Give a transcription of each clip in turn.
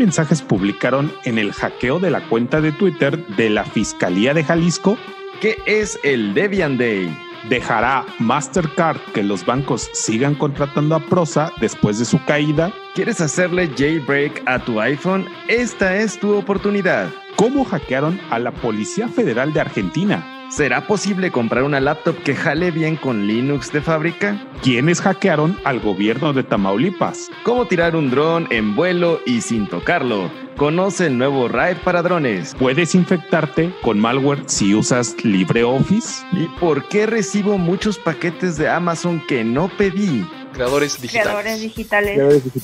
mensajes publicaron en el hackeo de la cuenta de Twitter de la Fiscalía de Jalisco? ¿Qué es el Debian Day? ¿Dejará Mastercard que los bancos sigan contratando a Prosa después de su caída? ¿Quieres hacerle jailbreak a tu iPhone? Esta es tu oportunidad. ¿Cómo hackearon a la Policía Federal de Argentina? ¿Será posible comprar una laptop que jale bien con Linux de fábrica? ¿Quiénes hackearon al gobierno de Tamaulipas? ¿Cómo tirar un dron en vuelo y sin tocarlo? Conoce el nuevo RAID para drones. ¿Puedes infectarte con malware si usas LibreOffice? ¿Y por qué recibo muchos paquetes de Amazon que no pedí? Creadores digitales.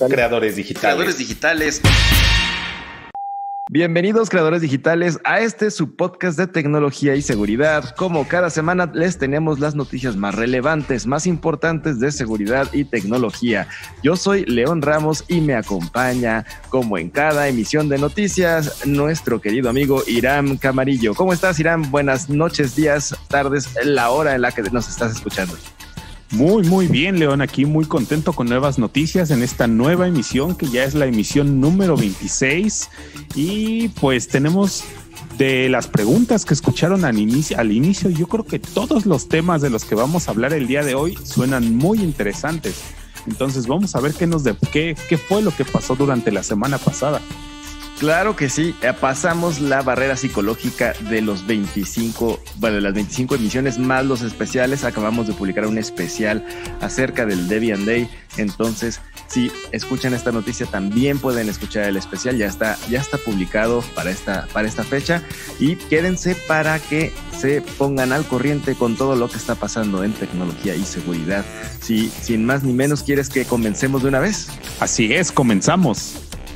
Bienvenidos, creadores digitales, a su podcast de tecnología y seguridad. Como cada semana les tenemos las noticias más relevantes, más importantes de seguridad y tecnología. Yo soy León Ramos y me acompaña, como en cada emisión de noticias, nuestro querido amigo Hiram Camarillo. ¿Cómo estás, Hiram? Buenas noches, días, tardes, la hora en la que nos estás escuchando. Muy bien, León, aquí muy contento con nuevas noticias en esta nueva emisión que ya es la emisión número 26 y pues tenemos de las preguntas que escucharon al inicio, yo creo que todos los temas de los que vamos a hablar el día de hoy suenan muy interesantes. Entonces vamos a ver qué fue lo que pasó durante la semana pasada. Claro que sí, pasamos la barrera psicológica de las 25 emisiones más los especiales. Acabamos de publicar un especial acerca del Debian Day. Entonces, si escuchan esta noticia, también pueden escuchar el especial. Ya está publicado para esta fecha. Y quédense para que se pongan al corriente con todo lo que está pasando en tecnología y seguridad. Si sin más ni menos, ¿quieres que comencemos de una vez? Así es, comenzamos.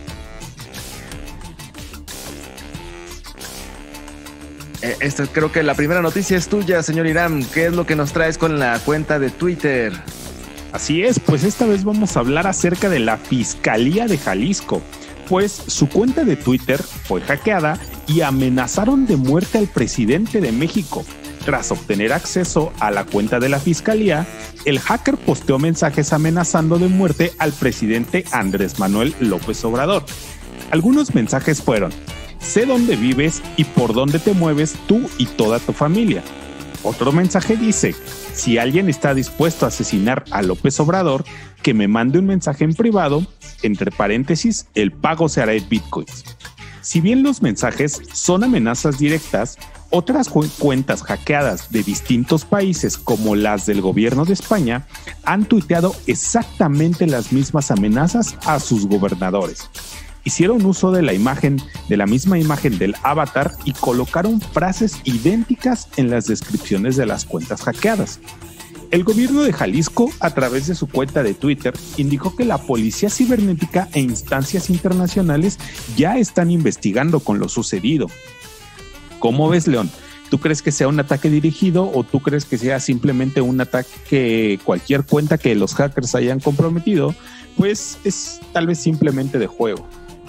Creo que la primera noticia es tuya, señor Hiram. ¿Qué es lo que nos traes con la cuenta de Twitter? Así es, pues esta vez vamos a hablar acerca de la Fiscalía de Jalisco, pues su cuenta de Twitter fue hackeada y amenazaron de muerte al presidente de México. Tras obtener acceso a la cuenta de la Fiscalía, el hacker posteó mensajes amenazando de muerte al presidente Andrés Manuel López Obrador. Algunos mensajes fueron: sé dónde vives y por dónde te mueves tú y toda tu familia. Otro mensaje dice: si alguien está dispuesto a asesinar a López Obrador, que me mande un mensaje en privado, entre paréntesis, el pago se hará en bitcoins. Si bien los mensajes son amenazas directas, otras cuentas hackeadas de distintos países, como las del gobierno de España, han tuiteado exactamente las mismas amenazas a sus gobernadores. Hicieron uso de la misma imagen del avatar y colocaron frases idénticas en las descripciones de las cuentas hackeadas. El gobierno de Jalisco, a través de su cuenta de Twitter, indicó que la policía cibernética e instancias internacionales ya están investigando con lo sucedido. ¿Cómo ves, León? ¿Tú crees que sea un ataque dirigido o tú crees que sea simplemente un ataque, cualquier cuenta que los hackers hayan comprometido, pues es tal vez simplemente de juego?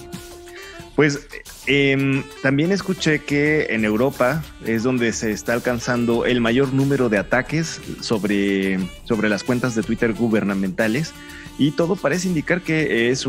Pues también escuché que en Europa es donde se está alcanzando el mayor número de ataques sobre las cuentas de Twitter gubernamentales, y todo parece indicar que es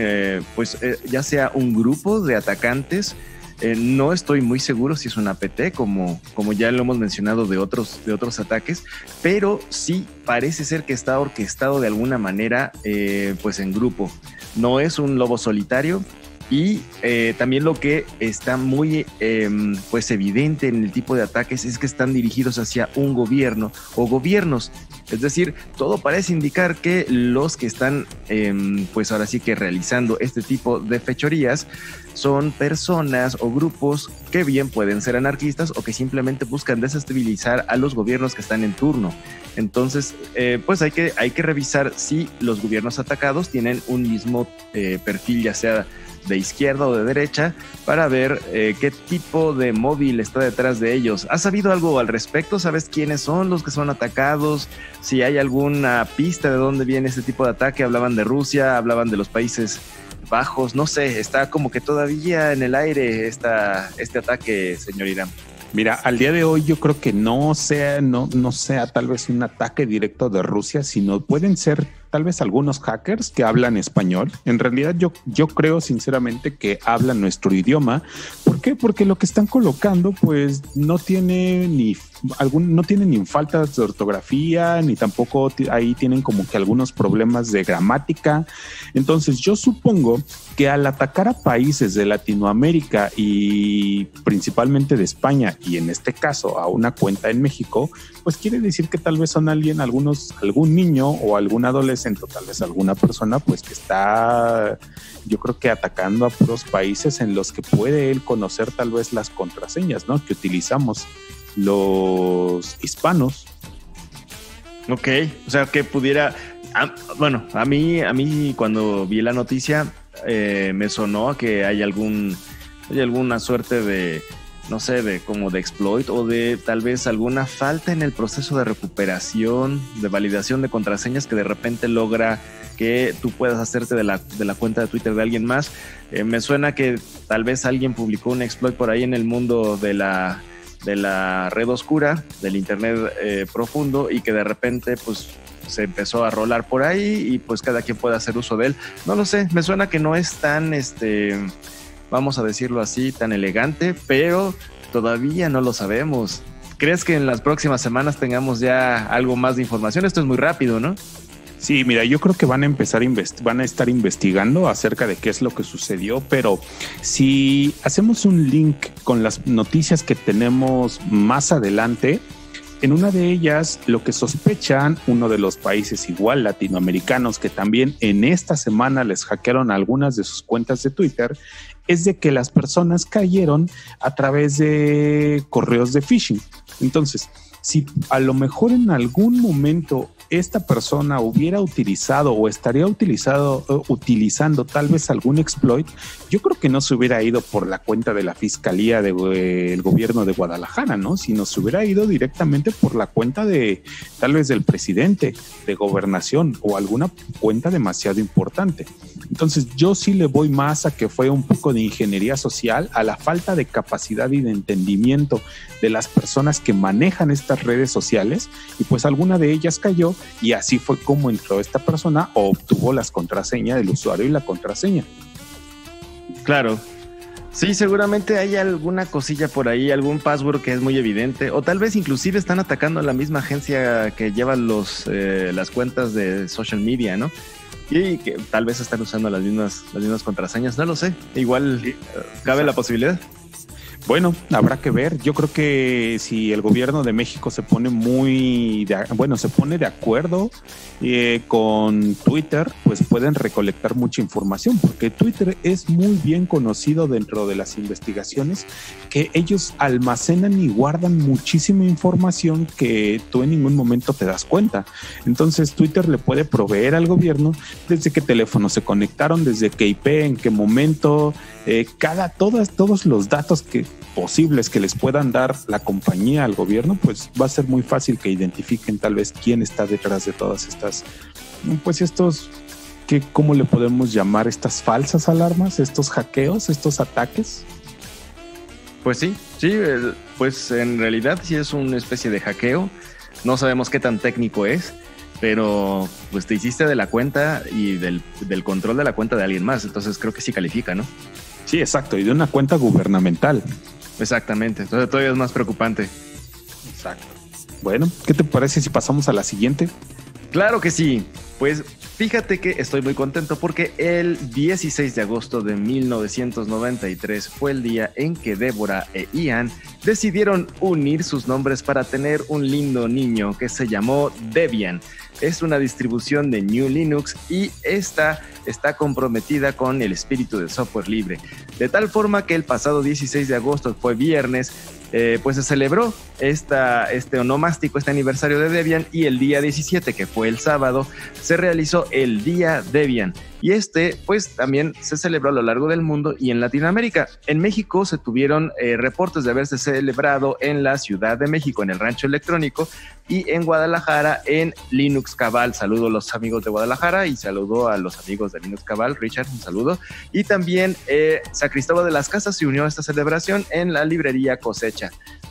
ya sea un grupo de atacantes. No estoy muy seguro si es un APT, como ya lo hemos mencionado de otros ataques, pero sí parece ser que está orquestado de alguna manera, pues en grupo. No es un lobo solitario. Y también lo que está muy pues evidente en el tipo de ataques es que están dirigidos hacia un gobierno o gobiernos. Es decir, todo parece indicar que los que están pues ahora sí que realizando este tipo de fechorías son personas o grupos que bien pueden ser anarquistas o que simplemente buscan desestabilizar a los gobiernos que están en turno. Entonces, pues hay que revisar si los gobiernos atacados tienen un mismo perfil, ya sea de izquierda o de derecha, para ver qué tipo de móvil está detrás de ellos. ¿Has sabido algo al respecto? ¿Sabes quiénes son los que son atacados? Si hay alguna pista de dónde viene este tipo de ataque. Hablaban de Rusia, hablaban de los Países Bajos, no sé, está como que todavía en el aire este ataque, señor Hiram. Mira, al día de hoy yo creo que no sea tal vez un ataque directo de Rusia, sino pueden ser tal vez algunos hackers que hablan español. En realidad yo creo sinceramente que hablan nuestro idioma. ¿Por qué? Porque lo que están colocando pues no tiene ni faltas de ortografía, ni tampoco ahí tienen como que algunos problemas de gramática. Entonces yo supongo que al atacar a países de Latinoamérica y principalmente de España, y en este caso a una cuenta en México, pues quiere decir que tal vez son algún niño o algún adolescente, o tal vez alguna persona pues que está, yo creo que atacando a puros países en los que puede él conocer tal vez las contraseñas, ¿no?, que utilizamos los hispanos. Ok, o sea que pudiera, bueno, a mí cuando vi la noticia me sonó a que hay alguna suerte de, no sé, de como de exploit o de tal vez alguna falta en el proceso de recuperación, de validación de contraseñas que de repente logra que tú puedas hacerte de la cuenta de Twitter de alguien más. Me suena que tal vez alguien publicó un exploit por ahí en el mundo de la red oscura, del internet profundo, y que de repente pues se empezó a rolar por ahí y pues cada quien puede hacer uso de él. No lo sé, me suena que no es tan, vamos a decirlo así, tan elegante, pero todavía no lo sabemos. ¿Crees que en las próximas semanas tengamos ya algo más de información? Esto es muy rápido, ¿no? Sí, mira, yo creo que van a estar investigando acerca de qué es lo que sucedió, pero si hacemos un link con las noticias que tenemos más adelante, en una de ellas lo que sospechan uno de los países igual latinoamericanos que también en esta semana les hackearon algunas de sus cuentas de Twitter, es de que las personas cayeron a través de correos de phishing. Entonces, si a lo mejor en algún momento esta persona hubiera utilizado o estaría utilizando tal vez algún exploit, yo creo que no se hubiera ido por la cuenta de la Fiscalía del gobierno de Guadalajara, ¿no? Sino se hubiera ido directamente por la cuenta de tal vez del presidente de Gobernación o alguna cuenta demasiado importante. Entonces yo sí le voy más a que fue un poco de ingeniería social, a la falta de capacidad y de entendimiento de las personas que manejan estas redes sociales, y pues alguna de ellas cayó, y así fue como entró esta persona o obtuvo las contraseñas del usuario y la contraseña. Claro. Sí, seguramente hay alguna cosilla por ahí, algún password que es muy evidente, o tal vez inclusive están atacando a la misma agencia que lleva las cuentas de social media, ¿no? Y que tal vez están usando las mismas contraseñas, no lo sé. Igual sí, cabe la posibilidad. Bueno, habrá que ver. Yo creo que si el gobierno de México se pone de acuerdo con Twitter, pues pueden recolectar mucha información, porque Twitter es muy bien conocido dentro de las investigaciones, que ellos almacenan y guardan muchísima información que tú en ningún momento te das cuenta. Entonces Twitter le puede proveer al gobierno desde qué teléfono se conectaron, desde qué IP, en qué momento, todos los datos posibles que les puedan dar la compañía al gobierno, pues va a ser muy fácil que identifiquen tal vez quién está detrás de todas estas, pues ¿cómo le podemos llamar? Estas falsas alarmas, estos hackeos, estos ataques. Pues sí, pues en realidad sí es una especie de hackeo. No sabemos qué tan técnico es, pero pues te hiciste de la cuenta y del control de la cuenta de alguien más, entonces creo que sí califica, ¿no? Sí, exacto, y de una cuenta gubernamental. Exactamente, entonces todavía es más preocupante. Exacto. Bueno, ¿qué te parece si pasamos a la siguiente? Claro que sí. Pues fíjate que estoy muy contento porque el 16 de agosto de 1993 fue el día en que Débora e Ian decidieron unir sus nombres para tener un lindo niño que se llamó Debian. Es una distribución de GNU Linux y esta está comprometida con el espíritu del software libre. De tal forma que el pasado 16 de agosto, fue viernes, pues se celebró este onomástico, este aniversario de Debian, y el día 17, que fue el sábado, se realizó el Día Debian. Y pues también se celebró a lo largo del mundo y en Latinoamérica. En México se tuvieron reportes de haberse celebrado en la Ciudad de México, en el Rancho Electrónico, y en Guadalajara, en Linux Cabal. Saludo a los amigos de Guadalajara y saludo a los amigos de Linux Cabal. Richard, un saludo. Y también San Cristóbal de las Casas se unió a esta celebración en la librería Cosecha.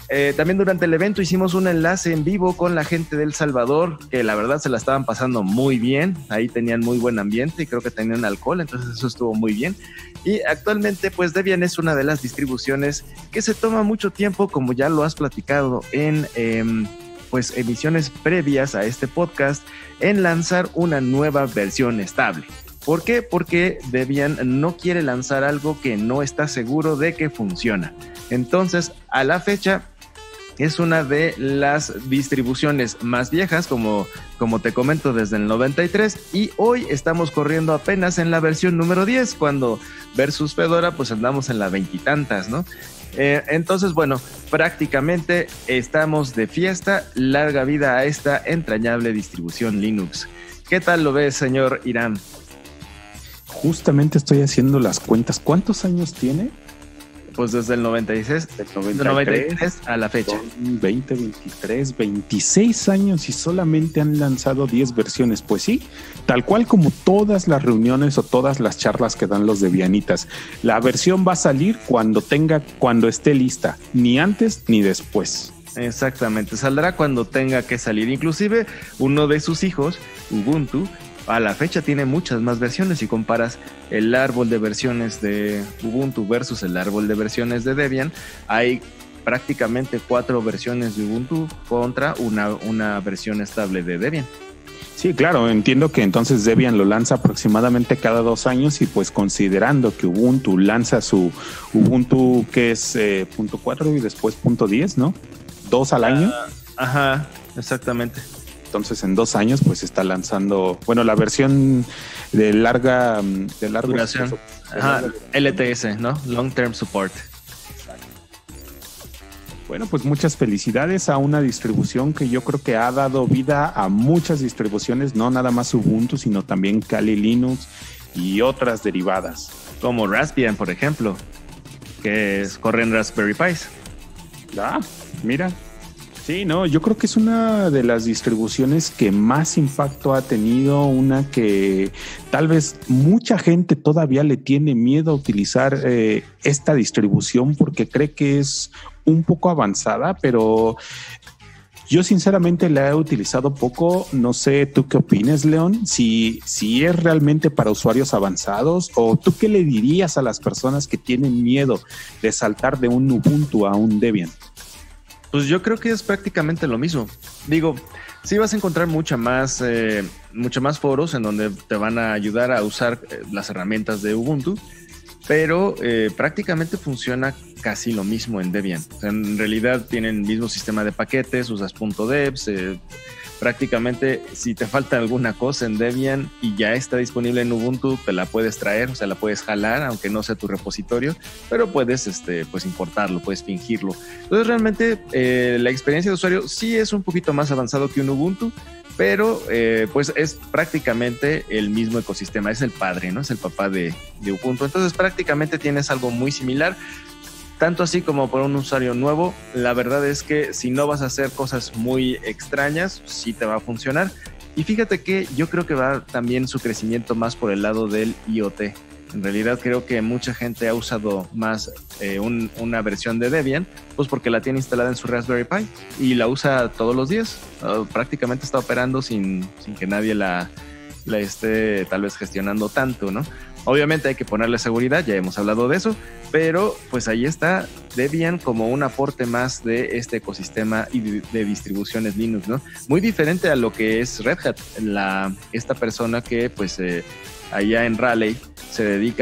También durante el evento hicimos un enlace en vivo con la gente de El Salvador, que la verdad se la estaban pasando muy bien. Ahí tenían muy buen ambiente y creo que tenían alcohol, entonces eso estuvo muy bien. Y actualmente pues Debian es una de las distribuciones que se toma mucho tiempo, como ya lo has platicado en pues emisiones previas a este podcast, en lanzar una nueva versión estable. ¿Por qué? Porque Debian no quiere lanzar algo que no está seguro de que funciona. Entonces, a la fecha, es una de las distribuciones más viejas, como te comento, desde el 93, y hoy estamos corriendo apenas en la versión número 10, cuando versus Fedora pues andamos en la veintitantas, ¿no? Entonces, bueno, prácticamente estamos de fiesta. Larga vida a esta entrañable distribución Linux. ¿Qué tal lo ves, señor Irán? Justamente estoy haciendo las cuentas. ¿Cuántos años tiene? Pues desde el 96, del 93 a la fecha. 20, 23, 26 años y solamente han lanzado 10 versiones. Pues sí, tal cual como todas las reuniones o todas las charlas que dan los debianitas. La versión va a salir cuando esté lista, ni antes ni después. Exactamente, saldrá cuando tenga que salir. Inclusive uno de sus hijos, Ubuntu, a la fecha tiene muchas más versiones. Si comparas el árbol de versiones de Ubuntu versus el árbol de versiones de Debian, hay prácticamente 4 versiones de Ubuntu contra una versión estable de Debian. Sí, claro, entiendo que entonces Debian lo lanza aproximadamente cada 2 años y pues considerando que Ubuntu lanza su Ubuntu que es .4 y después .10, ¿no? 2 al año. Ajá, exactamente. Entonces en 2 años pues está lanzando, bueno, la versión de larga duración. Ajá, LTS, ¿no? Long Term Support. Bueno, pues muchas felicidades a una distribución que yo creo que ha dado vida a muchas distribuciones, no nada más Ubuntu, sino también Kali Linux y otras derivadas. Como Raspbian, por ejemplo, que corren Raspberry Pis. Ah, mira. Sí, no, yo creo que es una de las distribuciones que más impacto ha tenido, una que tal vez mucha gente todavía le tiene miedo a utilizar esta distribución porque cree que es un poco avanzada, pero yo sinceramente la he utilizado poco. No sé, ¿tú qué opinas, León? Si es realmente para usuarios avanzados, o ¿tú qué le dirías a las personas que tienen miedo de saltar de un Ubuntu a un Debian? Pues yo creo que es prácticamente lo mismo. Digo, sí vas a encontrar mucho más foros en donde te van a ayudar a usar las herramientas de Ubuntu, pero prácticamente funciona casi lo mismo en Debian. O sea, en realidad tienen el mismo sistema de paquetes, usas .devs, prácticamente si te falta alguna cosa en Debian y ya está disponible en Ubuntu, te la puedes traer, o sea, la puedes jalar, aunque no sea tu repositorio, pero puedes pues importarlo, puedes fingirlo. Entonces realmente la experiencia de usuario sí es un poquito más avanzado que un Ubuntu, pero pues es prácticamente el mismo ecosistema, es el padre, ¿no? Es el papá de Ubuntu. Entonces prácticamente tienes algo muy similar. Tanto así como por un usuario nuevo, la verdad es que si no vas a hacer cosas muy extrañas, sí te va a funcionar. Y fíjate que yo creo que va también su crecimiento más por el lado del IoT. En realidad creo que mucha gente ha usado más una versión de Debian, pues porque la tiene instalada en su Raspberry Pi y la usa todos los días. Prácticamente está operando sin que nadie la esté tal vez gestionando tanto, ¿no? Obviamente hay que ponerle seguridad, ya hemos hablado de eso, pero pues ahí está Debian como un aporte más de este ecosistema y de distribuciones Linux, ¿no? Muy diferente a lo que es Red Hat, esta persona que pues allá en Raleigh se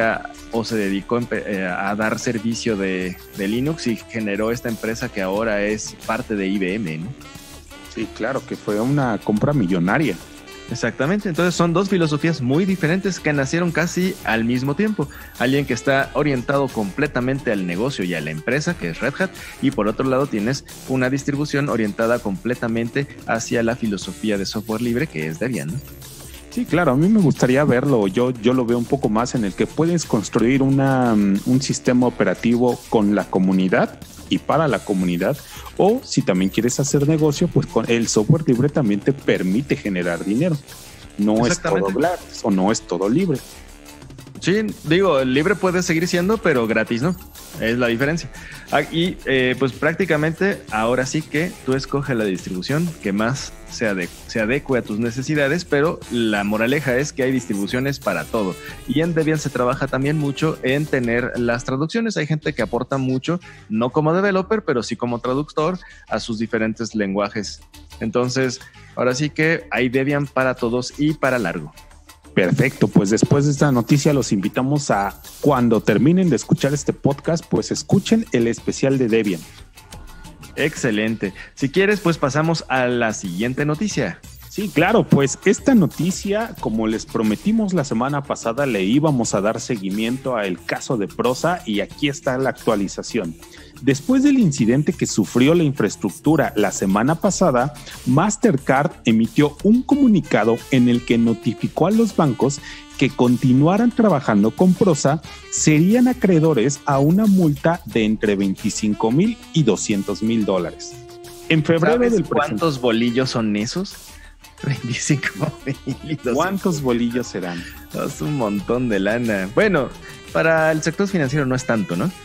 dedicó a dar servicio de Linux y generó esta empresa que ahora es parte de IBM, ¿no? Sí, claro, que fue una compra millonaria. Exactamente, entonces son dos filosofías muy diferentes que nacieron casi al mismo tiempo. Alguien que está orientado completamente al negocio y a la empresa, que es Red Hat, y por otro lado tienes una distribución orientada completamente hacia la filosofía de software libre, que es Debian, ¿no? Sí, claro, a mí me gustaría verlo, yo lo veo un poco más en el que puedes construir un sistema operativo con la comunidad y para la comunidad, o si también quieres hacer negocio, pues con el software libre también te permite generar dinero. No es todo gratis o no es todo libre. Sí, digo, libre puede seguir siendo, pero gratis, ¿no? Es la diferencia. Y pues prácticamente ahora sí que tú escoges la distribución que más se adecue a tus necesidades, pero la moraleja es que hay distribuciones para todo. Y en Debian se trabaja también mucho en tener las traducciones. Hay gente que aporta mucho, no como developer, pero sí como traductor a sus diferentes lenguajes. Entonces, ahora sí que hay Debian para todos y para largo. Perfecto, pues después de esta noticia los invitamos a, cuando terminen de escuchar este podcast, pues escuchen el especial de Debian. Excelente. Si quieres, pues pasamos a la siguiente noticia. Sí, claro, pues esta noticia, como les prometimos la semana pasada, le íbamos a dar seguimiento al caso de Prosa y aquí está la actualización. Después del incidente que sufrió la infraestructura la semana pasada, Mastercard emitió un comunicado en el que notificó a los bancos que continuaran trabajando con Prosa serían acreedores a una multa de entre $25,000 y $200,000. En febrero ¿Sabes del cuántos bolillos son esos? 25,000. ¿Cuántos bolillos serán? Es un montón de lana. Bueno, para el sector financiero no es tanto, ¿no?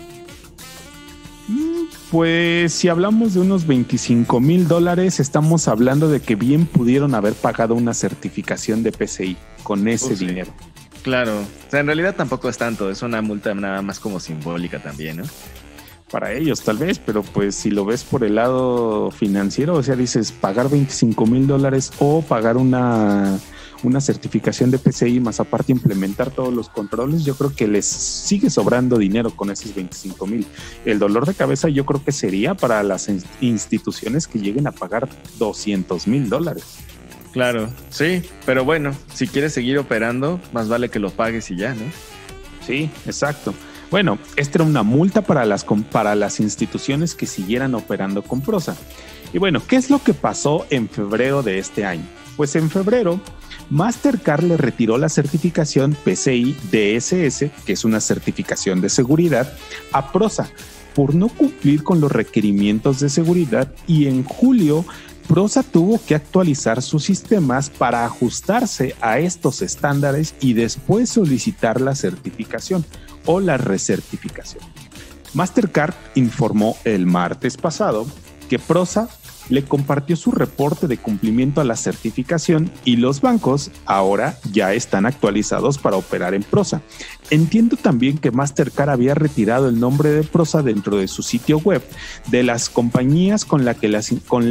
Pues si hablamos de unos $25,000, estamos hablando de que bien pudieron haber pagado una certificación de PCI con ese dinero. Claro, o sea, en realidad tampoco es tanto, es una multa nada más como simbólica también, ¿no? Para ellos tal vez, pero pues si lo ves por el lado financiero, o sea, dices pagar $25,000 o pagar una certificación de PCI más aparte implementar todos los controles, yo creo que les sigue sobrando dinero con esos $25,000. El dolor de cabeza yo creo que sería para las instituciones que lleguen a pagar $200,000. Claro, sí, pero bueno, si quieres seguir operando, más vale que lo pagues y ya, ¿no? Sí, exacto. Bueno, esta era una multa para las instituciones que siguieran operando con Prosa. Y bueno, ¿qué es lo que pasó en febrero de este año? Pues en febrero, Mastercard le retiró la certificación PCI DSS, que es una certificación de seguridad, a Prosa por no cumplir con los requerimientos de seguridad, y en julio Prosa tuvo que actualizar sus sistemas para ajustarse a estos estándares y después solicitar la certificación o la recertificación. Mastercard informó el martes pasado que Prosa le compartió su reporte de cumplimiento a la certificación y los bancos ahora ya están actualizados para operar en Prosa. Entiendo también que Mastercard había retirado el nombre de Prosa dentro de su sitio web de las compañías con las que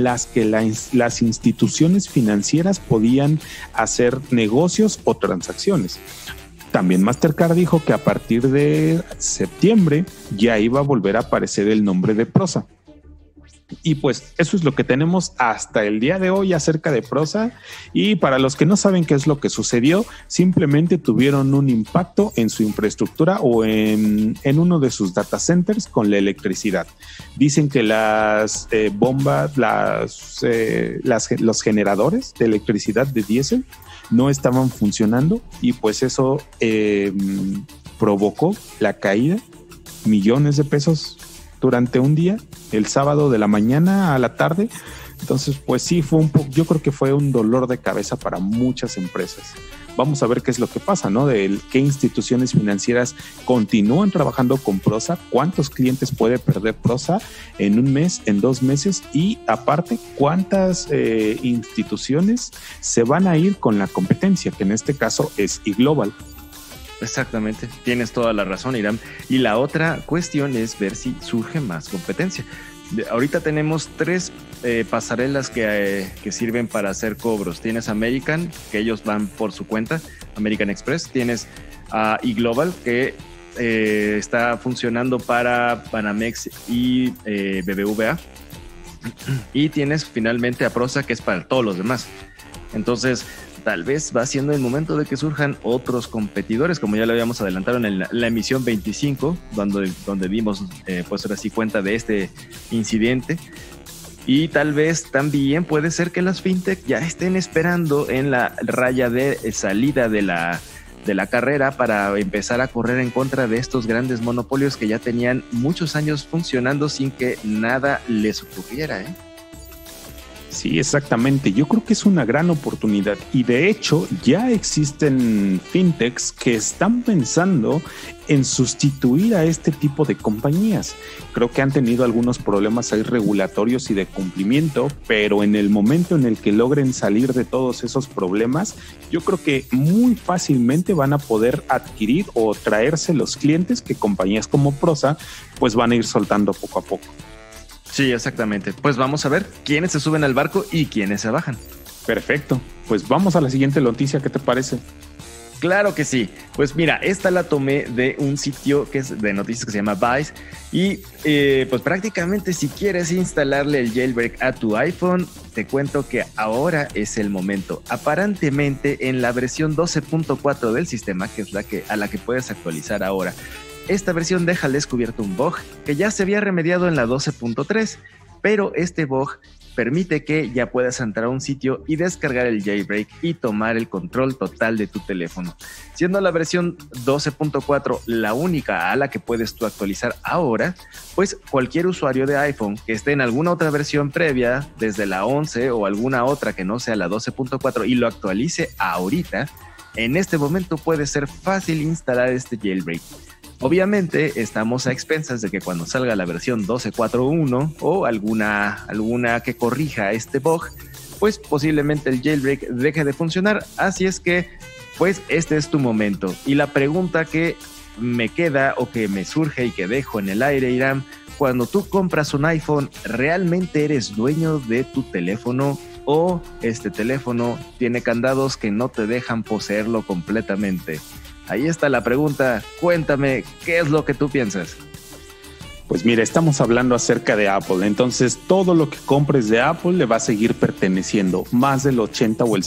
las instituciones financieras podían hacer negocios o transacciones. También Mastercard dijo que a partir de septiembre ya iba a volver a aparecer el nombre de Prosa. Y pues eso es lo que tenemos hasta el día de hoy acerca de Prosa. Y para los que no saben qué es lo que sucedió, simplemente tuvieron un impacto en su infraestructura o en uno de sus data centers con la electricidad. Dicen que las bombas, los generadores de electricidad de diésel no estaban funcionando y pues eso provocó la caída de millones de pesos durante un día, el sábado de la mañana a la tarde. Entonces, pues sí, yo creo que fue un dolor de cabeza para muchas empresas. Vamos a ver qué es lo que pasa, ¿no? De qué instituciones financieras continúan trabajando con Prosa, cuántos clientes puede perder Prosa en un mes, en 2 meses, y aparte, cuántas instituciones se van a ir con la competencia, que en este caso es iGlobal. Exactamente, tienes toda la razón, Irán. Y la otra cuestión es ver si surge más competencia. Ahorita tenemos 3 pasarelas que sirven para hacer cobros. Tienes American, que ellos van por su cuenta, American Express. Tienes iGlobal, que está funcionando para Banamex y BBVA. Y tienes finalmente a Prosa, que es para todos los demás. Entonces, tal vez va siendo el momento de que surjan otros competidores, como ya lo habíamos adelantado en la emisión 25, donde dimos pues ahora sí cuenta de este incidente. Y tal vez también puede ser que las fintech ya estén esperando en la raya de salida de la carrera para empezar a correr en contra de estos grandes monopolios que ya tenían muchos años funcionando sin que nada les ocurriera, ¿eh? Sí, exactamente. Yo creo que es una gran oportunidad y de hecho ya existen fintechs que están pensando en sustituir a este tipo de compañías. Creo que han tenido algunos problemas ahí regulatorios y de cumplimiento, pero en el momento en el que logren salir de todos esos problemas, yo creo que muy fácilmente van a poder adquirir o traerse los clientes que compañías como Prosa pues van a ir soltando poco a poco. Sí, exactamente. Pues vamos a ver quiénes se suben al barco y quiénes se bajan. Perfecto. Pues vamos a la siguiente noticia. ¿Qué te parece? Claro que sí. Pues mira, esta la tomé de un sitio que es de noticias que se llama Vice. Y pues prácticamente si quieres instalarle el jailbreak a tu iPhone, te cuento que ahora es el momento. Aparentemente en la versión 12.4 del sistema, que es a la que puedes actualizar ahora, esta versión deja al descubierto un bug que ya se había remediado en la 12.3, pero este bug permite que ya puedas entrar a un sitio y descargar el jailbreak y tomar el control total de tu teléfono. Siendo la versión 12.4 la única a la que puedes tú actualizar ahora, pues cualquier usuario de iPhone que esté en alguna otra versión previa, desde la 11 o alguna otra que no sea la 12.4 y lo actualice ahorita, en este momento puede ser fácil instalar este jailbreak. Obviamente estamos a expensas de que cuando salga la versión 12.4.1 o alguna que corrija este bug, pues posiblemente el jailbreak deje de funcionar. Así es que, pues este es tu momento. Y la pregunta que me queda o que me surge y que dejo en el aire, Irán, cuando tú compras un iPhone, ¿realmente eres dueño de tu teléfono? ¿O este teléfono tiene candados que no te dejan poseerlo completamente? Ahí está la pregunta. Cuéntame, ¿qué es lo que tú piensas? Pues mira, estamos hablando acerca de Apple. Entonces, todo lo que compres de Apple le va a seguir perteneciendo. Más del 80 o el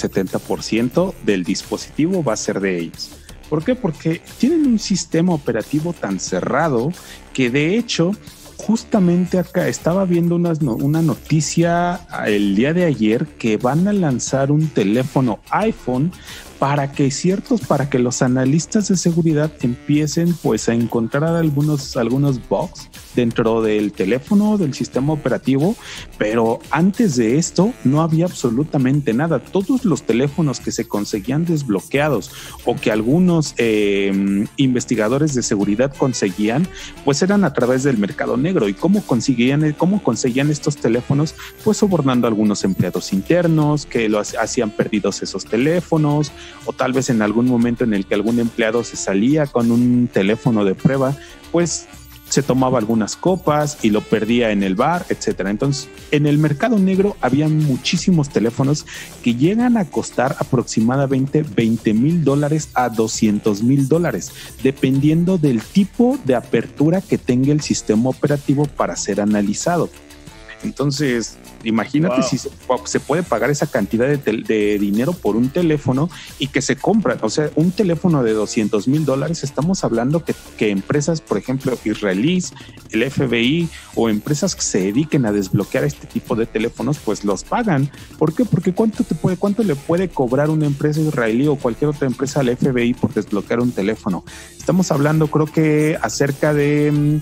70% del dispositivo va a ser de ellos. ¿Por qué? Porque tienen un sistema operativo tan cerrado que de hecho, justamente acá estaba viendo una noticia el día de ayer que van a lanzar un teléfono iPhone para que los analistas de seguridad empiecen pues a encontrar algunos bugs dentro del teléfono, del sistema operativo, pero antes de esto no había absolutamente nada. Todos los teléfonos que se conseguían desbloqueados o que algunos investigadores de seguridad conseguían, pues eran a través del mercado negro. ¿Y cómo conseguían estos teléfonos? Pues sobornando a algunos empleados internos que hacían perdidos esos teléfonos, o tal vez en algún momento en el que algún empleado se salía con un teléfono de prueba, pues se tomaba algunas copas y lo perdía en el bar, etcétera. Entonces, en el mercado negro había muchísimos teléfonos que llegan a costar aproximadamente $20,000 a $200,000, dependiendo del tipo de apertura que tenga el sistema operativo para ser analizado. Entonces, imagínate si se puede pagar esa cantidad de dinero por un teléfono y que se compran. O sea, un teléfono de $200,000, estamos hablando que empresas, por ejemplo, israelíes, el FBI o empresas que se dediquen a desbloquear este tipo de teléfonos, pues los pagan. ¿Por qué? Porque ¿cuánto le puede cobrar una empresa israelí o cualquier otra empresa al FBI por desbloquear un teléfono? Estamos hablando, creo que acerca de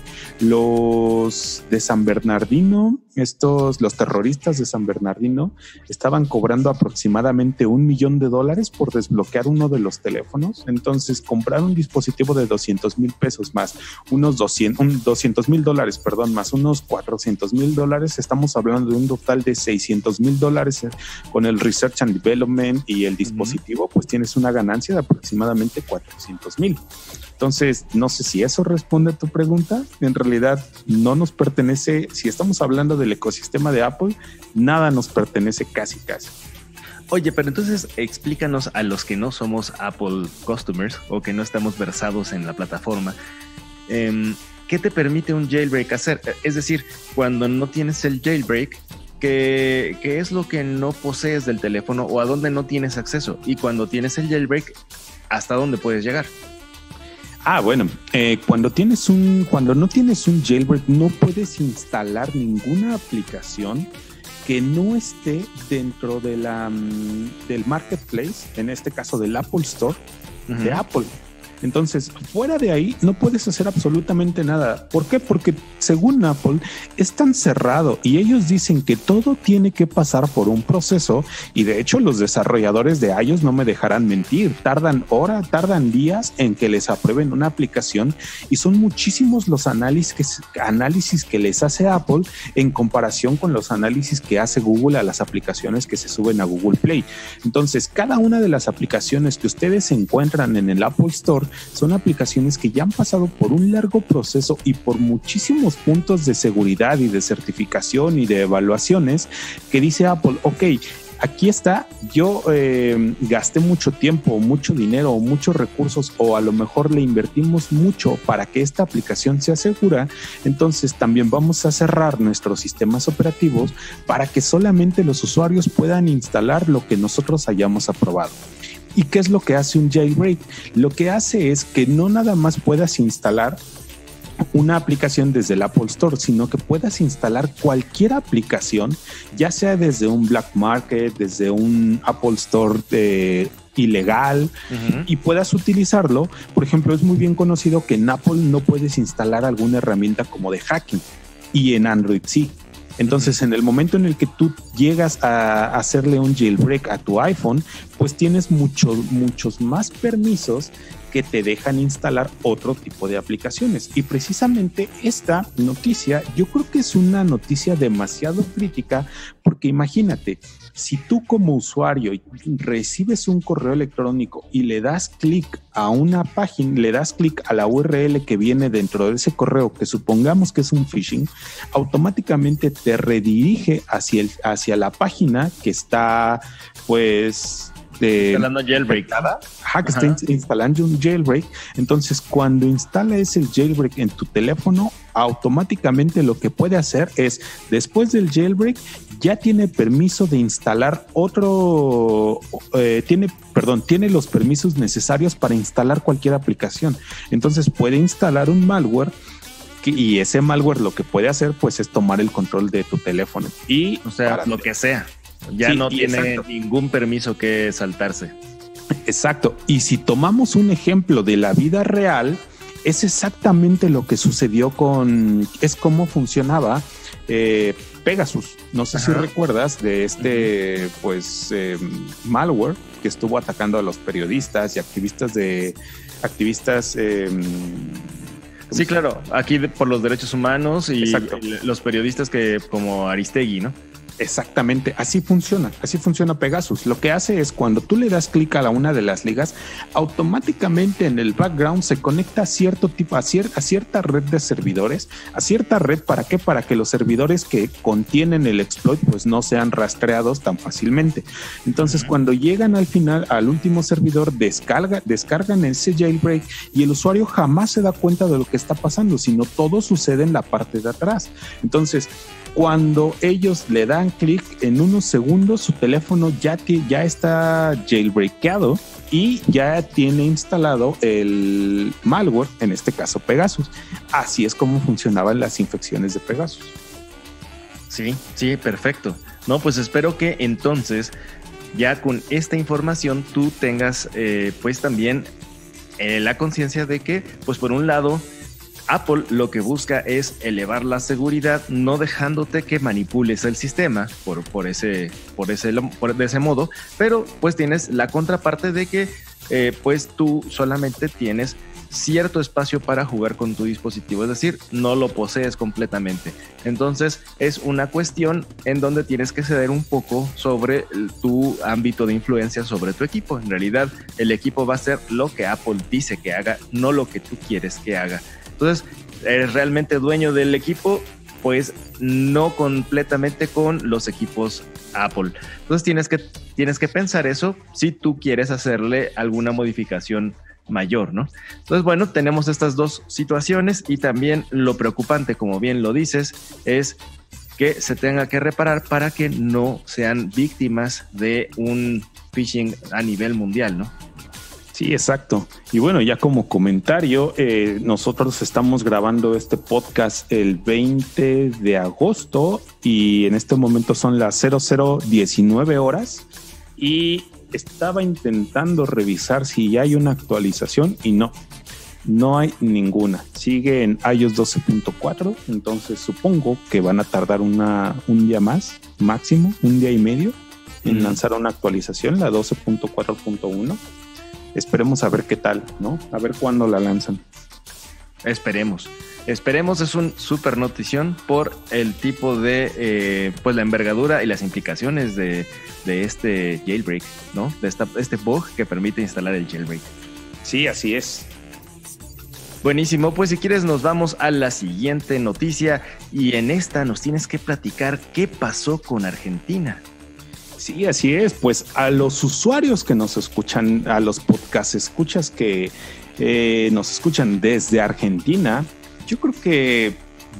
los de San Bernardino. Los terroristas de San Bernardino estaban cobrando aproximadamente $1 millón por desbloquear uno de los teléfonos. Entonces, comprar un dispositivo de $200,000 más unos $200,000, más unos $400,000, estamos hablando de un total de $600,000 con el Research and Development y el dispositivo, pues tienes una ganancia de aproximadamente $400,000. Entonces, no sé si eso responde a tu pregunta. En realidad, no nos pertenece, si estamos hablando del ecosistema de Apple, nada nos pertenece casi. Oye, pero entonces explícanos a los que no somos Apple customers o que no estamos versados en la plataforma, ¿qué te permite un jailbreak hacer? Es decir, cuando no tienes el jailbreak, ¿qué es lo que no posees del teléfono o a dónde no tienes acceso? Y cuando tienes el jailbreak, ¿hasta dónde puedes llegar? Bueno, cuando no tienes un jailbreak, no puedes instalar ninguna aplicación que no esté dentro de del marketplace, en este caso del Apple Store de Apple. Entonces, fuera de ahí no puedes hacer absolutamente nada. ¿Por qué? Porque según Apple es tan cerrado y ellos dicen que todo tiene que pasar por un proceso, y de hecho los desarrolladores de iOS no me dejarán mentir, tardan días en que les aprueben una aplicación, y son muchísimos los análisis que les hace Apple en comparación con los análisis que hace Google a las aplicaciones que se suben a Google Play. Entonces, cada una de las aplicaciones que ustedes encuentran en el Apple Store son aplicaciones que ya han pasado por un largo proceso y por muchísimos puntos de seguridad y de certificación y de evaluaciones que dice Apple, ok, aquí está, yo gasté mucho tiempo, mucho dinero, muchos recursos, o a lo mejor le invertimos mucho para que esta aplicación sea segura, entonces también vamos a cerrar nuestros sistemas operativos para que solamente los usuarios puedan instalar lo que nosotros hayamos aprobado. ¿Y qué es lo que hace un jailbreak? Lo que hace es que no nada más puedas instalar una aplicación desde el Apple Store, sino que puedas instalar cualquier aplicación, ya sea desde un black market, desde un Apple Store ilegal, y puedas utilizarlo. Por ejemplo, es muy bien conocido que en Apple no puedes instalar alguna herramienta como de hacking, y en Android sí. Entonces, en el momento en el que tú llegas a hacerle un jailbreak a tu iPhone, pues tienes muchos más permisos que te dejan instalar otro tipo de aplicaciones. Y precisamente esta noticia, yo creo que es una noticia demasiado crítica, porque imagínate, si tú como usuario recibes un correo electrónico y le das clic a una página, le das clic a la URL que viene dentro de ese correo, que supongamos que es un phishing, automáticamente te redirige hacia la página que está, pues, instalando jailbreak. Que está instalando un jailbreak. Entonces, cuando instalas el jailbreak en tu teléfono, automáticamente lo que puede hacer es, después del jailbreak, ya tiene permiso de instalar tiene los permisos necesarios para instalar cualquier aplicación. Entonces puede instalar un malware, y ese malware lo que puede hacer, pues, es tomar el control de tu teléfono. Y, o sea, lo que sea. Ya no tiene ningún permiso que saltarse. Exacto. Y si tomamos un ejemplo de la vida real, es exactamente lo que sucedió es cómo funcionaba Pegasus. No sé si recuerdas de este malware que estuvo atacando a los periodistas y activistas sí, claro, aquí por los derechos humanos y los periodistas que como Aristegui, ¿no? Exactamente, así funciona Pegasus. Lo que hace es, cuando tú le das clic a una de las ligas, automáticamente en el background se conecta a cierta red de servidores, a cierta red. ¿Para qué? Para que los servidores que contienen el exploit pues no sean rastreados tan fácilmente. Entonces, cuando llegan al último servidor, descargan ese jailbreak, y el usuario jamás se da cuenta de lo que está pasando, sino todo sucede en la parte de atrás. Entonces, cuando ellos le dan clic, en unos segundos su teléfono ya está jailbreakado y ya tiene instalado el malware, en este caso Pegasus. Así es como funcionaban las infecciones de Pegasus. Sí, perfecto. No, pues espero que entonces ya con esta información tú tengas pues también la conciencia de que, pues por un lado, Apple lo que busca es elevar la seguridad, no dejándote que manipules el sistema de ese modo, pero pues tienes la contraparte de que pues tú solamente tienes cierto espacio para jugar con tu dispositivo, es decir, no lo posees completamente. Entonces es una cuestión en donde tienes que ceder un poco sobre tu ámbito de influencia sobre tu equipo. En realidad el equipo va a hacer lo que Apple dice que haga, no lo que tú quieres que haga. Entonces, ¿eres realmente dueño del equipo? Pues no completamente con los equipos Apple. Entonces tienes que pensar eso si tú quieres hacerle alguna modificación mayor, ¿no? Entonces, bueno, tenemos estas dos situaciones, y también lo preocupante, como bien lo dices, es que se tenga que reparar para que no sean víctimas de un phishing a nivel mundial, ¿no? Sí, exacto. Y bueno, ya como comentario, nosotros estamos grabando este podcast el 20 de agosto y en este momento son las 00:19 horas, y estaba intentando revisar si ya hay una actualización y no hay ninguna. Sigue en iOS 12.4, entonces supongo que van a tardar un día más, máximo, un día y medio en lanzar una actualización, la 12.4.1. Esperemos a ver qué tal, ¿no? A ver cuándo la lanzan. Esperemos, es un súper notición por el tipo de, pues la envergadura y las implicaciones de este jailbreak, ¿no? De este bug que permite instalar el jailbreak. Sí, así es. Buenísimo, pues si quieres nos vamos a la siguiente noticia y en esta nos tienes que platicar qué pasó con Argentina. Sí, así es, pues a los usuarios que nos escuchan, a los podcast escuchas que nos escuchan desde Argentina, yo creo que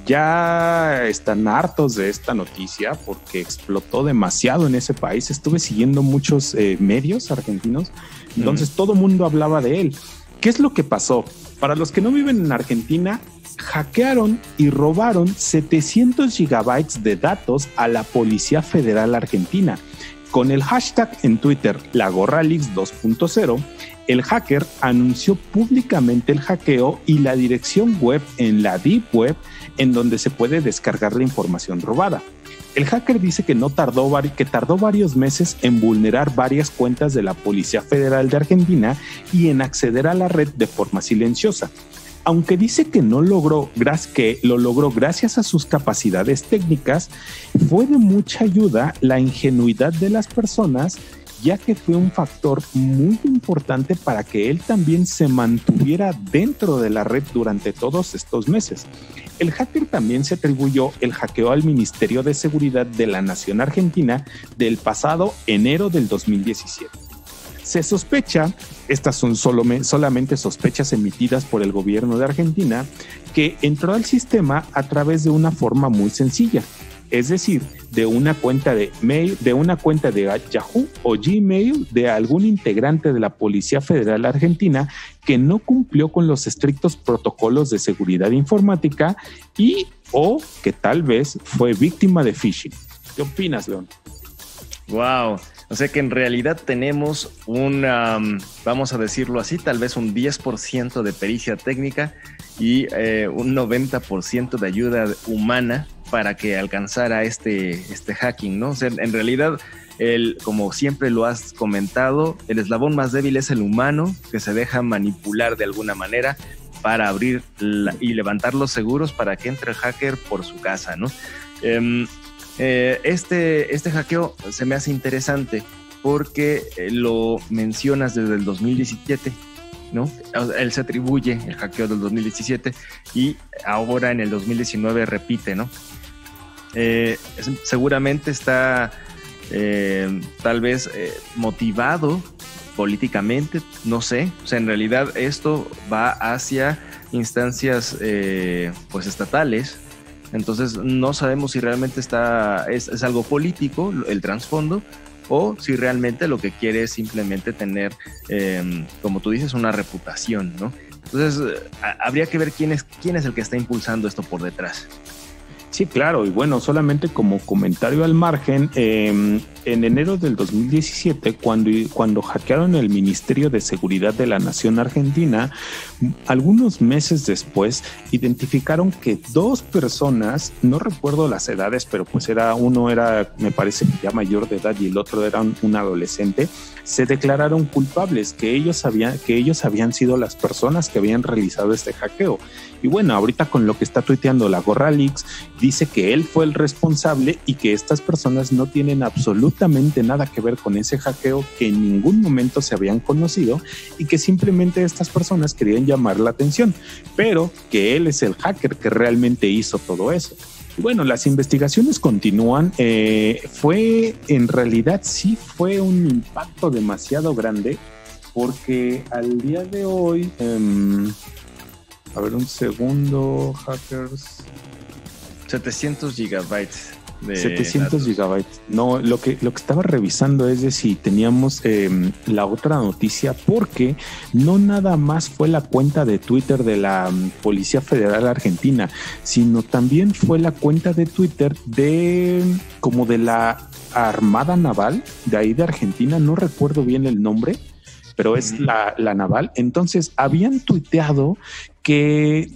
ya están hartos de esta noticia porque explotó demasiado en ese país. Estuve siguiendo muchos medios argentinos, entonces todo el mundo hablaba de él. ¿Qué es lo que pasó? Para los que no viven en Argentina, hackearon y robaron 700 gigabytes de datos a la Policía Federal Argentina. Con el hashtag en Twitter, LaGorraLeaks 2.0, el hacker anunció públicamente el hackeo y la dirección web en la Deep Web en donde se puede descargar la información robada. El hacker dice que tardó varios meses en vulnerar varias cuentas de la Policía Federal de Argentina y en acceder a la red de forma silenciosa. Aunque dice que lo logró gracias a sus capacidades técnicas, fue de mucha ayuda la ingenuidad de las personas, ya que fue un factor muy importante para que él también se mantuviera dentro de la red durante todos estos meses. El hacker también se atribuyó el hackeo al Ministerio de Seguridad de la Nación Argentina del pasado enero del 2017. Se sospecha, estas son solamente sospechas emitidas por el gobierno de Argentina, que entró al sistema a través de una forma muy sencilla, es decir, de una cuenta de mail, de una cuenta de Yahoo o Gmail de algún integrante de la Policía Federal Argentina que no cumplió con los estrictos protocolos de seguridad informática o que tal vez fue víctima de phishing. ¿Qué opinas, León? Wow, o sea que en realidad tenemos vamos a decirlo así, tal vez un 10% de pericia técnica y un 90% de ayuda humana para que alcanzara este hacking, ¿no? O sea, en realidad, como siempre lo has comentado, el eslabón más débil es el humano, que se deja manipular de alguna manera para abrir y levantar los seguros para que entre el hacker por su casa, ¿no? Este hackeo se me hace interesante porque lo mencionas desde el 2017, ¿no? Él se atribuye el hackeo del 2017 y ahora en el 2019 repite, ¿no? Seguramente está tal vez motivado políticamente, no sé. O sea, en realidad esto va hacia instancias pues estatales. Entonces no sabemos si realmente es algo político el trasfondo o si realmente lo que quiere es simplemente tener, como tú dices, una reputación, ¿no? Entonces habría que ver quién es el que está impulsando esto por detrás. Sí, claro, y bueno, solamente como comentario al margen, en enero del 2017, cuando hackearon el Ministerio de Seguridad de la Nación Argentina, algunos meses después identificaron que 2 personas, no recuerdo las edades, pero pues uno era, me parece, ya mayor de edad y el otro era un adolescente, se declararon culpables, que ellos habían sido las personas que habían realizado este hackeo. Y bueno, ahorita con lo que está tuiteando LaGorraLeaks, dice que él fue el responsable y que estas personas no tienen absolutamente nada que ver con ese hackeo, que en ningún momento se habían conocido y que simplemente estas personas querían llamar la atención, pero que él es el hacker que realmente hizo todo eso. Y bueno, las investigaciones continúan. En realidad sí fue un impacto demasiado grande porque al día de hoy... a ver, un segundo, hackers. 700 gigabytes. 700 datos. gigabytes. No, lo que estaba revisando es de si teníamos la otra noticia, porque no nada más fue la cuenta de Twitter de la Policía Federal Argentina, sino también fue la cuenta de Twitter de la Armada Naval de ahí de Argentina. No recuerdo bien el nombre, pero es la naval. Entonces habían tuiteado que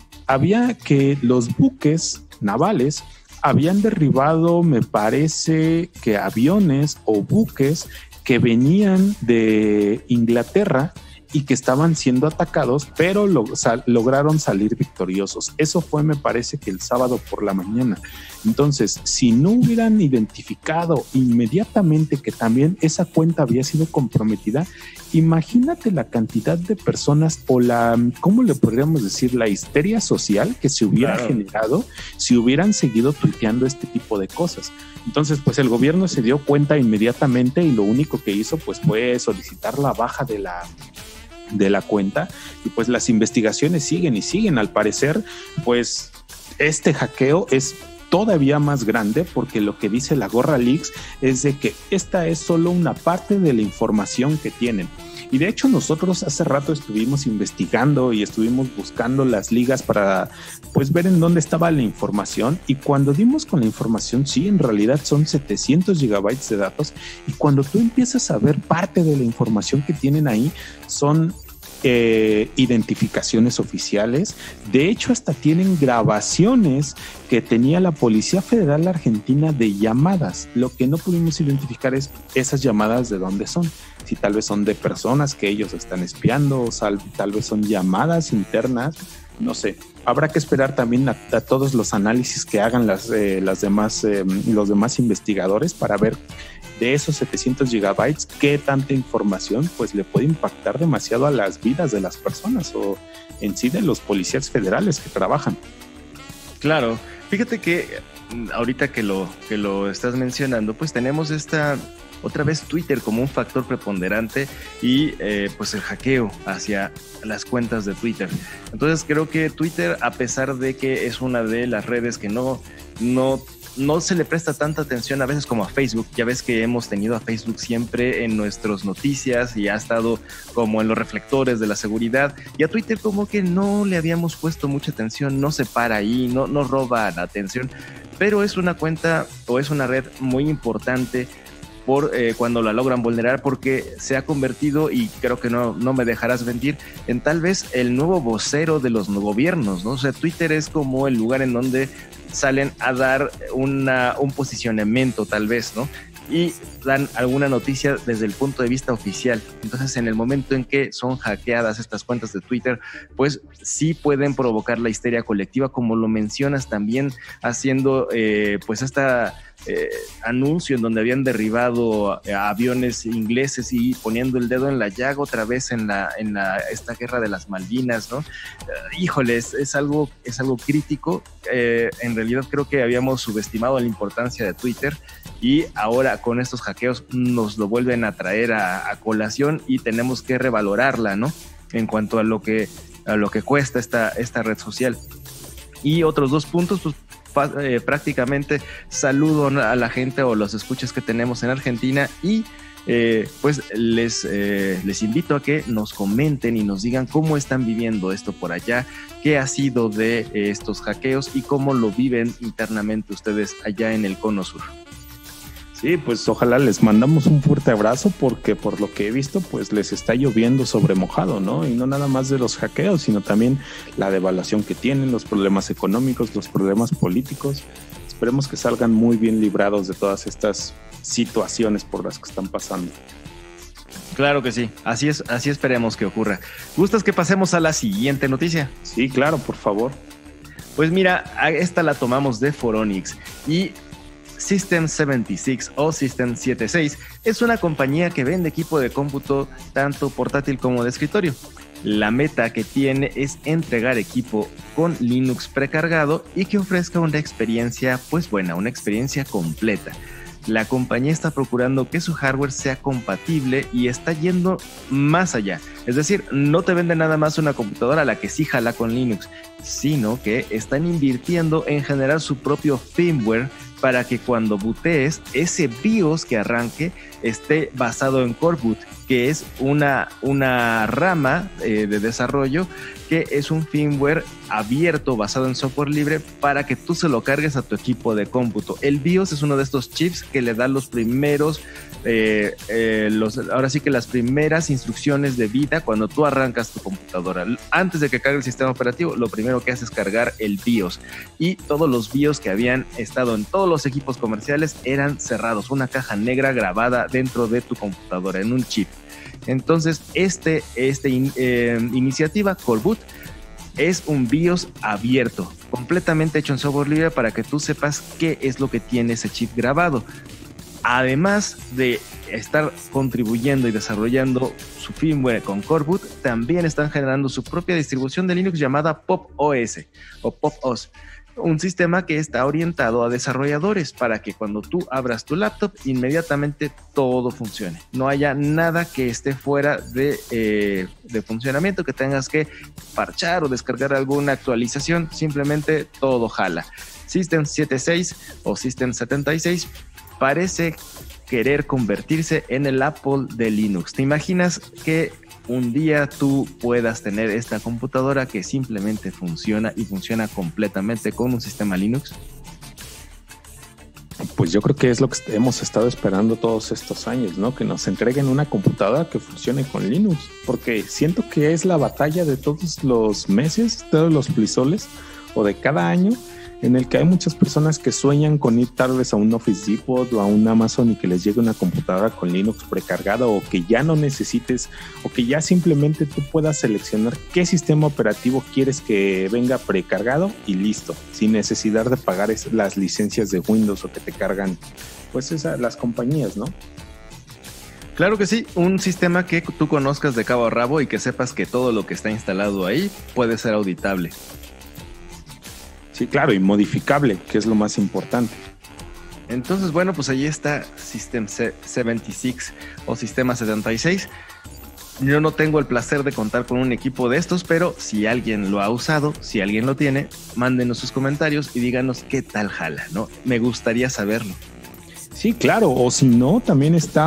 los buques navales habían derribado, me parece que aviones o buques que venían de Inglaterra y que estaban siendo atacados, pero lograron salir victoriosos. Eso fue, me parece que el sábado por la mañana. Entonces, si no hubieran identificado inmediatamente que también esa cuenta había sido comprometida, imagínate la cantidad de personas o ¿cómo le podríamos decir? La histeria social que se hubiera generado si hubieran seguido tuiteando este tipo de cosas. Entonces, pues el gobierno se dio cuenta inmediatamente y lo único que hizo pues fue solicitar la baja de la cuenta, y pues las investigaciones siguen. Al parecer, pues este hackeo es todavía más grande, porque lo que dice la Gorra Leaks es de que esta es solo una parte de la información que tienen. Y de hecho nosotros hace rato estuvimos investigando y estuvimos buscando las ligas para pues ver en dónde estaba la información, y cuando dimos con la información, sí, en realidad son 700 gigabytes de datos, y cuando tú empiezas a ver parte de la información que tienen ahí, son identificaciones oficiales. De hecho, hasta tienen grabaciones que tenía la Policía Federal Argentina de llamadas. Lo que no pudimos identificar es esas llamadas de dónde son. Si tal vez son de personas que ellos están espiando, o tal vez son llamadas internas, no sé. Habrá que esperar también a todos los análisis que hagan los demás investigadores para ver de esos 700 gigabytes qué tanta información pues le puede impactar demasiado a las vidas de las personas o en sí de los policías federales que trabajan. Claro, fíjate que ahorita que lo estás mencionando, pues tenemos otra vez Twitter como un factor preponderante y pues el hackeo hacia las cuentas de Twitter. Entonces creo que Twitter, a pesar de que es una de las redes que no se le presta tanta atención a veces como a Facebook, ya ves que hemos tenido a Facebook siempre en nuestras noticias y ha estado como en los reflectores de la seguridad, y a Twitter como que no le habíamos puesto mucha atención, no se para ahí, no roba la atención, pero es una cuenta o es una red muy importante por cuando la logran vulnerar, porque se ha convertido, y creo que no me dejarás mentir, en tal vez el nuevo vocero de los gobiernos, ¿no? O sea, Twitter es como el lugar en donde salen a dar un posicionamiento tal vez, ¿no? Y dan alguna noticia desde el punto de vista oficial. Entonces, en el momento en que son hackeadas estas cuentas de Twitter, pues sí pueden provocar la histeria colectiva, como lo mencionas también, haciendo pues anuncio en donde habían derribado aviones ingleses y poniendo el dedo en la llaga otra vez en esta guerra de las Malvinas, ¿no? Híjoles, es algo crítico. En realidad creo que habíamos subestimado la importancia de Twitter, y ahora con estos hackeos nos lo vuelven a traer a colación, y tenemos que revalorarla, ¿no? En cuanto a lo que cuesta esta red social. Y otros dos puntos, pues prácticamente saludo a la gente o los escuchas que tenemos en Argentina, y pues les invito a que nos comenten y nos digan cómo están viviendo esto por allá, qué ha sido de estos hackeos y cómo lo viven internamente ustedes allá en el Cono Sur. Sí, pues ojalá les mandamos un fuerte abrazo, porque por lo que he visto pues les está lloviendo sobre mojado, ¿no? Y no nada más de los hackeos, sino también la devaluación que tienen, los problemas económicos, los problemas políticos. Esperemos que salgan muy bien librados de todas estas situaciones por las que están pasando. Claro que sí, así esperemos que ocurra. ¿Gustas que pasemos a la siguiente noticia? Sí, claro, por favor. Pues mira, esta la tomamos de Phoronix, y System 76 o System 76 es una compañía que vende equipo de cómputo tanto portátil como de escritorio. La meta que tiene es entregar equipo con Linux precargado y que ofrezca una experiencia pues buena, una experiencia completa. La compañía está procurando que su hardware sea compatible y está yendo más allá. Es decir, no te vende nada más una computadora a la que sí jala con Linux, sino que están invirtiendo en generar su propio firmware para que cuando bootees, ese BIOS que arranque esté basado en Coreboot, que es una rama de desarrollo que es un firmware abierto basado en software libre para que tú se lo cargues a tu equipo de cómputo. El BIOS es uno de estos chips que le da los primeros, ahora sí que las primeras instrucciones de vida cuando tú arrancas tu computadora. Antes de que cargue el sistema operativo, lo primero que hace es cargar el BIOS. Y todos los BIOS que habían estado en todos los equipos comerciales eran cerrados, una caja negra grabada dentro de tu computadora, en un chip. Entonces, iniciativa Coreboot es un BIOS abierto, completamente hecho en software libre para que tú sepas qué es lo que tiene ese chip grabado. Además de estar contribuyendo y desarrollando su firmware con Coreboot, también están generando su propia distribución de Linux llamada Pop! OS o Pop! OS. Un sistema que está orientado a desarrolladores para que cuando tú abras tu laptop inmediatamente todo funcione. No haya nada que esté fuera de funcionamiento, que tengas que parchar o descargar alguna actualización, simplemente todo jala. System 76 o System 76 parece querer convertirse en el Apple de Linux. ¿Te imaginas que un día tú puedas tener esta computadora que simplemente funciona y funciona completamente con un sistema Linux? Pues yo creo que es lo que hemos estado esperando todos estos años, ¿no? Que nos entreguen una computadora que funcione con Linux, porque siento que es la batalla de todos los meses, todos los plisoles o de cada año, en el que hay muchas personas que sueñan con ir tal vez a un Office Depot o a un Amazon y que les llegue una computadora con Linux precargada, o que ya no necesites, o que ya simplemente tú puedas seleccionar qué sistema operativo quieres que venga precargado y listo, sin necesidad de pagar las licencias de Windows o que te cargan pues las compañías, ¿no? Claro que sí, un sistema que tú conozcas de cabo a rabo y que sepas que todo lo que está instalado ahí puede ser auditable. Sí, claro, y modificable, que es lo más importante. Entonces, bueno, pues ahí está System 76 o Sistema 76. Yo no tengo el placer de contar con un equipo de estos, pero si alguien lo ha usado, si alguien lo tiene, mándenos sus comentarios y díganos qué tal jala, ¿no? Me gustaría saberlo. Sí, claro, o si no, también está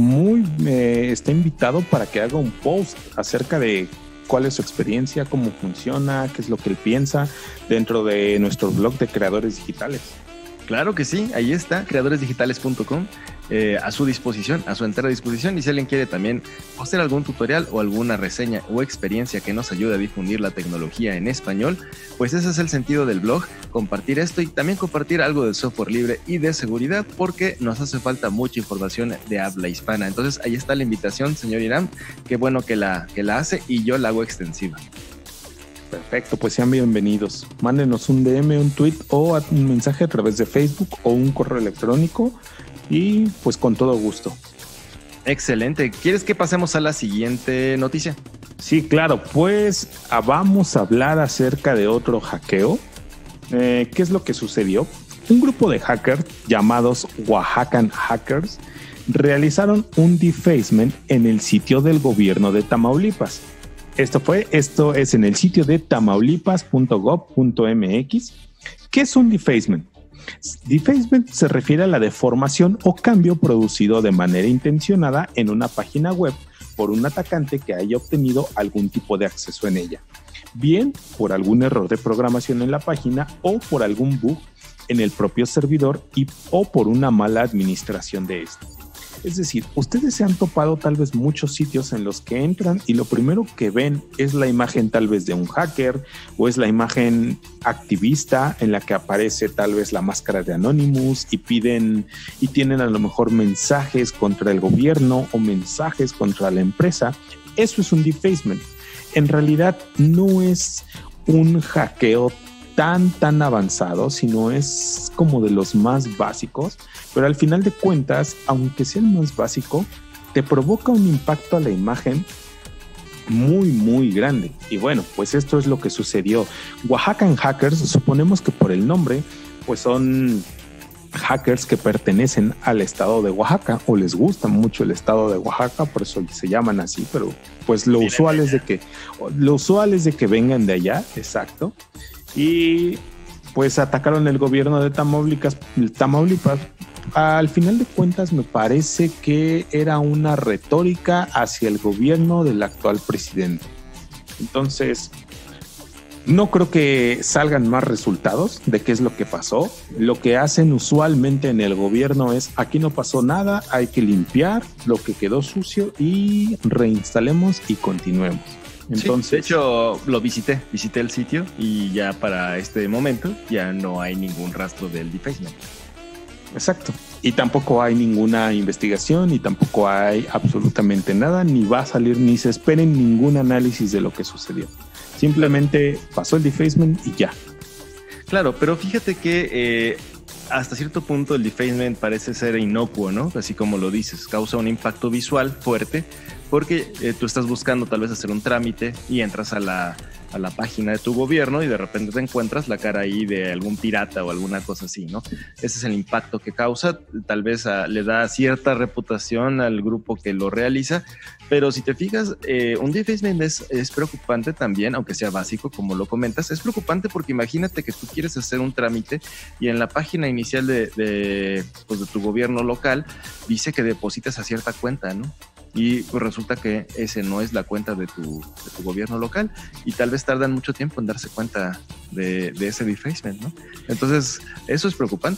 invitado para que haga un post acerca de cuál es su experiencia, cómo funciona, qué es lo que él piensa dentro de nuestro blog de Creadores Digitales. Claro que sí, ahí está, creadoresdigitales.com, a su disposición, a su entera disposición. Y si alguien quiere también hacer algún tutorial o alguna reseña o experiencia que nos ayude a difundir la tecnología en español, pues ese es el sentido del blog, compartir esto y también compartir algo de software libre y de seguridad, porque nos hace falta mucha información de habla hispana. Entonces ahí está la invitación, señor Irán, qué bueno que la hace y yo la hago extensiva. Perfecto, pues sean bienvenidos. Mándenos un DM, un tweet o un mensaje a través de Facebook o un correo electrónico y pues con todo gusto. Excelente. ¿Quieres que pasemos a la siguiente noticia? Sí, claro, pues vamos a hablar acerca de otro hackeo. ¿Qué es lo que sucedió? Un grupo de hackers llamados Oaxacan Hackers realizaron un defacement en el sitio del gobierno de Tamaulipas. Esto es en el sitio de tamaulipas.gov.mx. ¿Qué es un defacement? Defacement se refiere a la deformación o cambio producido de manera intencionada en una página web por un atacante que haya obtenido algún tipo de acceso en ella, bien por algún error de programación en la página o por algún bug en el propio servidor o por una mala administración de esto. Es decir, ustedes se han topado tal vez muchos sitios en los que entran y lo primero que ven es la imagen tal vez de un hacker o es la imagen activista en la que aparece tal vez la máscara de Anonymous y tienen a lo mejor mensajes contra el gobierno o mensajes contra la empresa. Eso es un defacement. En realidad no es un hackeo tan avanzado, sino es como de los más básicos, pero al final de cuentas, aunque sea el más básico, te provoca un impacto a la imagen muy grande. Y bueno, pues esto es lo que sucedió. Oaxacan Hackers, suponemos que por el nombre, pues son hackers que pertenecen al estado de Oaxaca o les gusta mucho el estado de Oaxaca, por eso se llaman así, pero pues lo usual es de que vengan de allá, exacto. Y pues atacaron el gobierno de Tamaulipas. Al final de cuentas me parece que era una retórica hacia el gobierno del actual presidente. Entonces, no creo que salgan más resultados de qué es lo que pasó. Lo que hacen usualmente en el gobierno es: aquí no pasó nada, hay que limpiar lo que quedó sucio y reinstalemos y continuemos. Entonces, sí, de hecho lo visité el sitio y ya para este momento ya no hay ningún rastro del defacement. Exacto. Y tampoco hay ninguna investigación, y tampoco hay absolutamente nada, ni va a salir, ni se esperen ningún análisis de lo que sucedió. Simplemente pasó el defacement y ya. Claro, pero fíjate que hasta cierto punto el defacement parece ser inocuo, ¿no? Así como lo dices, causa un impacto visual fuerte porque tú estás buscando tal vez hacer un trámite y entras a la página de tu gobierno y de repente te encuentras la cara ahí de algún pirata o alguna cosa así, ¿no? Ese es el impacto que causa, tal vez le da cierta reputación al grupo que lo realiza, pero si te fijas, un defacement es preocupante también, aunque sea básico, como lo comentas, es preocupante porque imagínate que tú quieres hacer un trámite y en la página inicial de tu gobierno local dice que depositas a cierta cuenta, ¿no? Y pues resulta que ese no es la cuenta de tu gobierno local y tal vez tardan mucho tiempo en darse cuenta de ese defacement, ¿no? Entonces, eso es preocupante.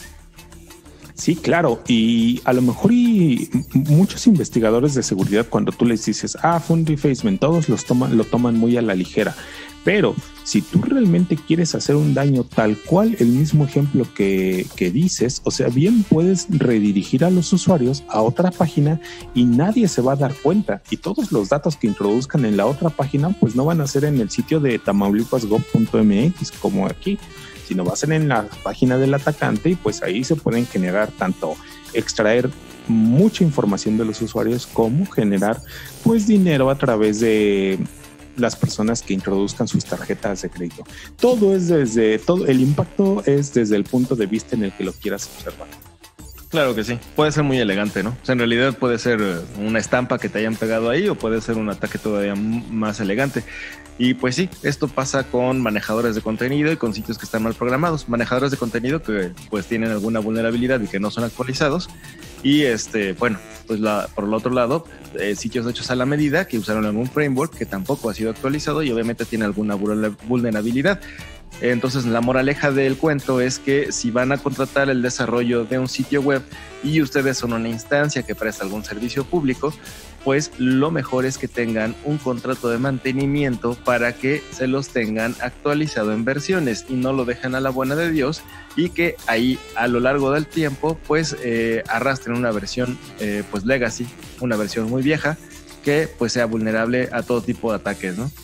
Sí, claro, y a lo mejor muchos investigadores de seguridad, cuando tú les dices, fue un defacement, todos lo toman muy a la ligera. Pero si tú realmente quieres hacer un daño tal cual el mismo ejemplo que dices, o sea, bien puedes redirigir a los usuarios a otra página y nadie se va a dar cuenta, y todos los datos que introduzcan en la otra página pues no van a ser en el sitio de tamaulipasgov.mx como aquí, sino va a ser en la página del atacante, y pues ahí se pueden generar tanto extraer mucha información de los usuarios como generar pues dinero a través de las personas que introduzcan sus tarjetas de crédito. Todo el impacto es desde el punto de vista en el que lo quieras observar. Claro que sí, puede ser muy elegante, ¿no? O sea, en realidad puede ser una estampa que te hayan pegado ahí o puede ser un ataque todavía más elegante. Y pues sí, esto pasa con manejadores de contenido y con sitios que están mal programados. Manejadores de contenido que pues tienen alguna vulnerabilidad y que no son actualizados. Y bueno, pues por el otro lado, sitios hechos a la medida que usaron algún framework que tampoco ha sido actualizado y obviamente tiene alguna vulnerabilidad. Entonces la moraleja del cuento es que si van a contratar el desarrollo de un sitio web y ustedes son una instancia que presta algún servicio público, pues lo mejor es que tengan un contrato de mantenimiento para que se los tengan actualizado en versiones y no lo dejen a la buena de Dios, y que ahí a lo largo del tiempo pues arrastren una versión pues legacy, una versión muy vieja que pues sea vulnerable a todo tipo de ataques, ¿no?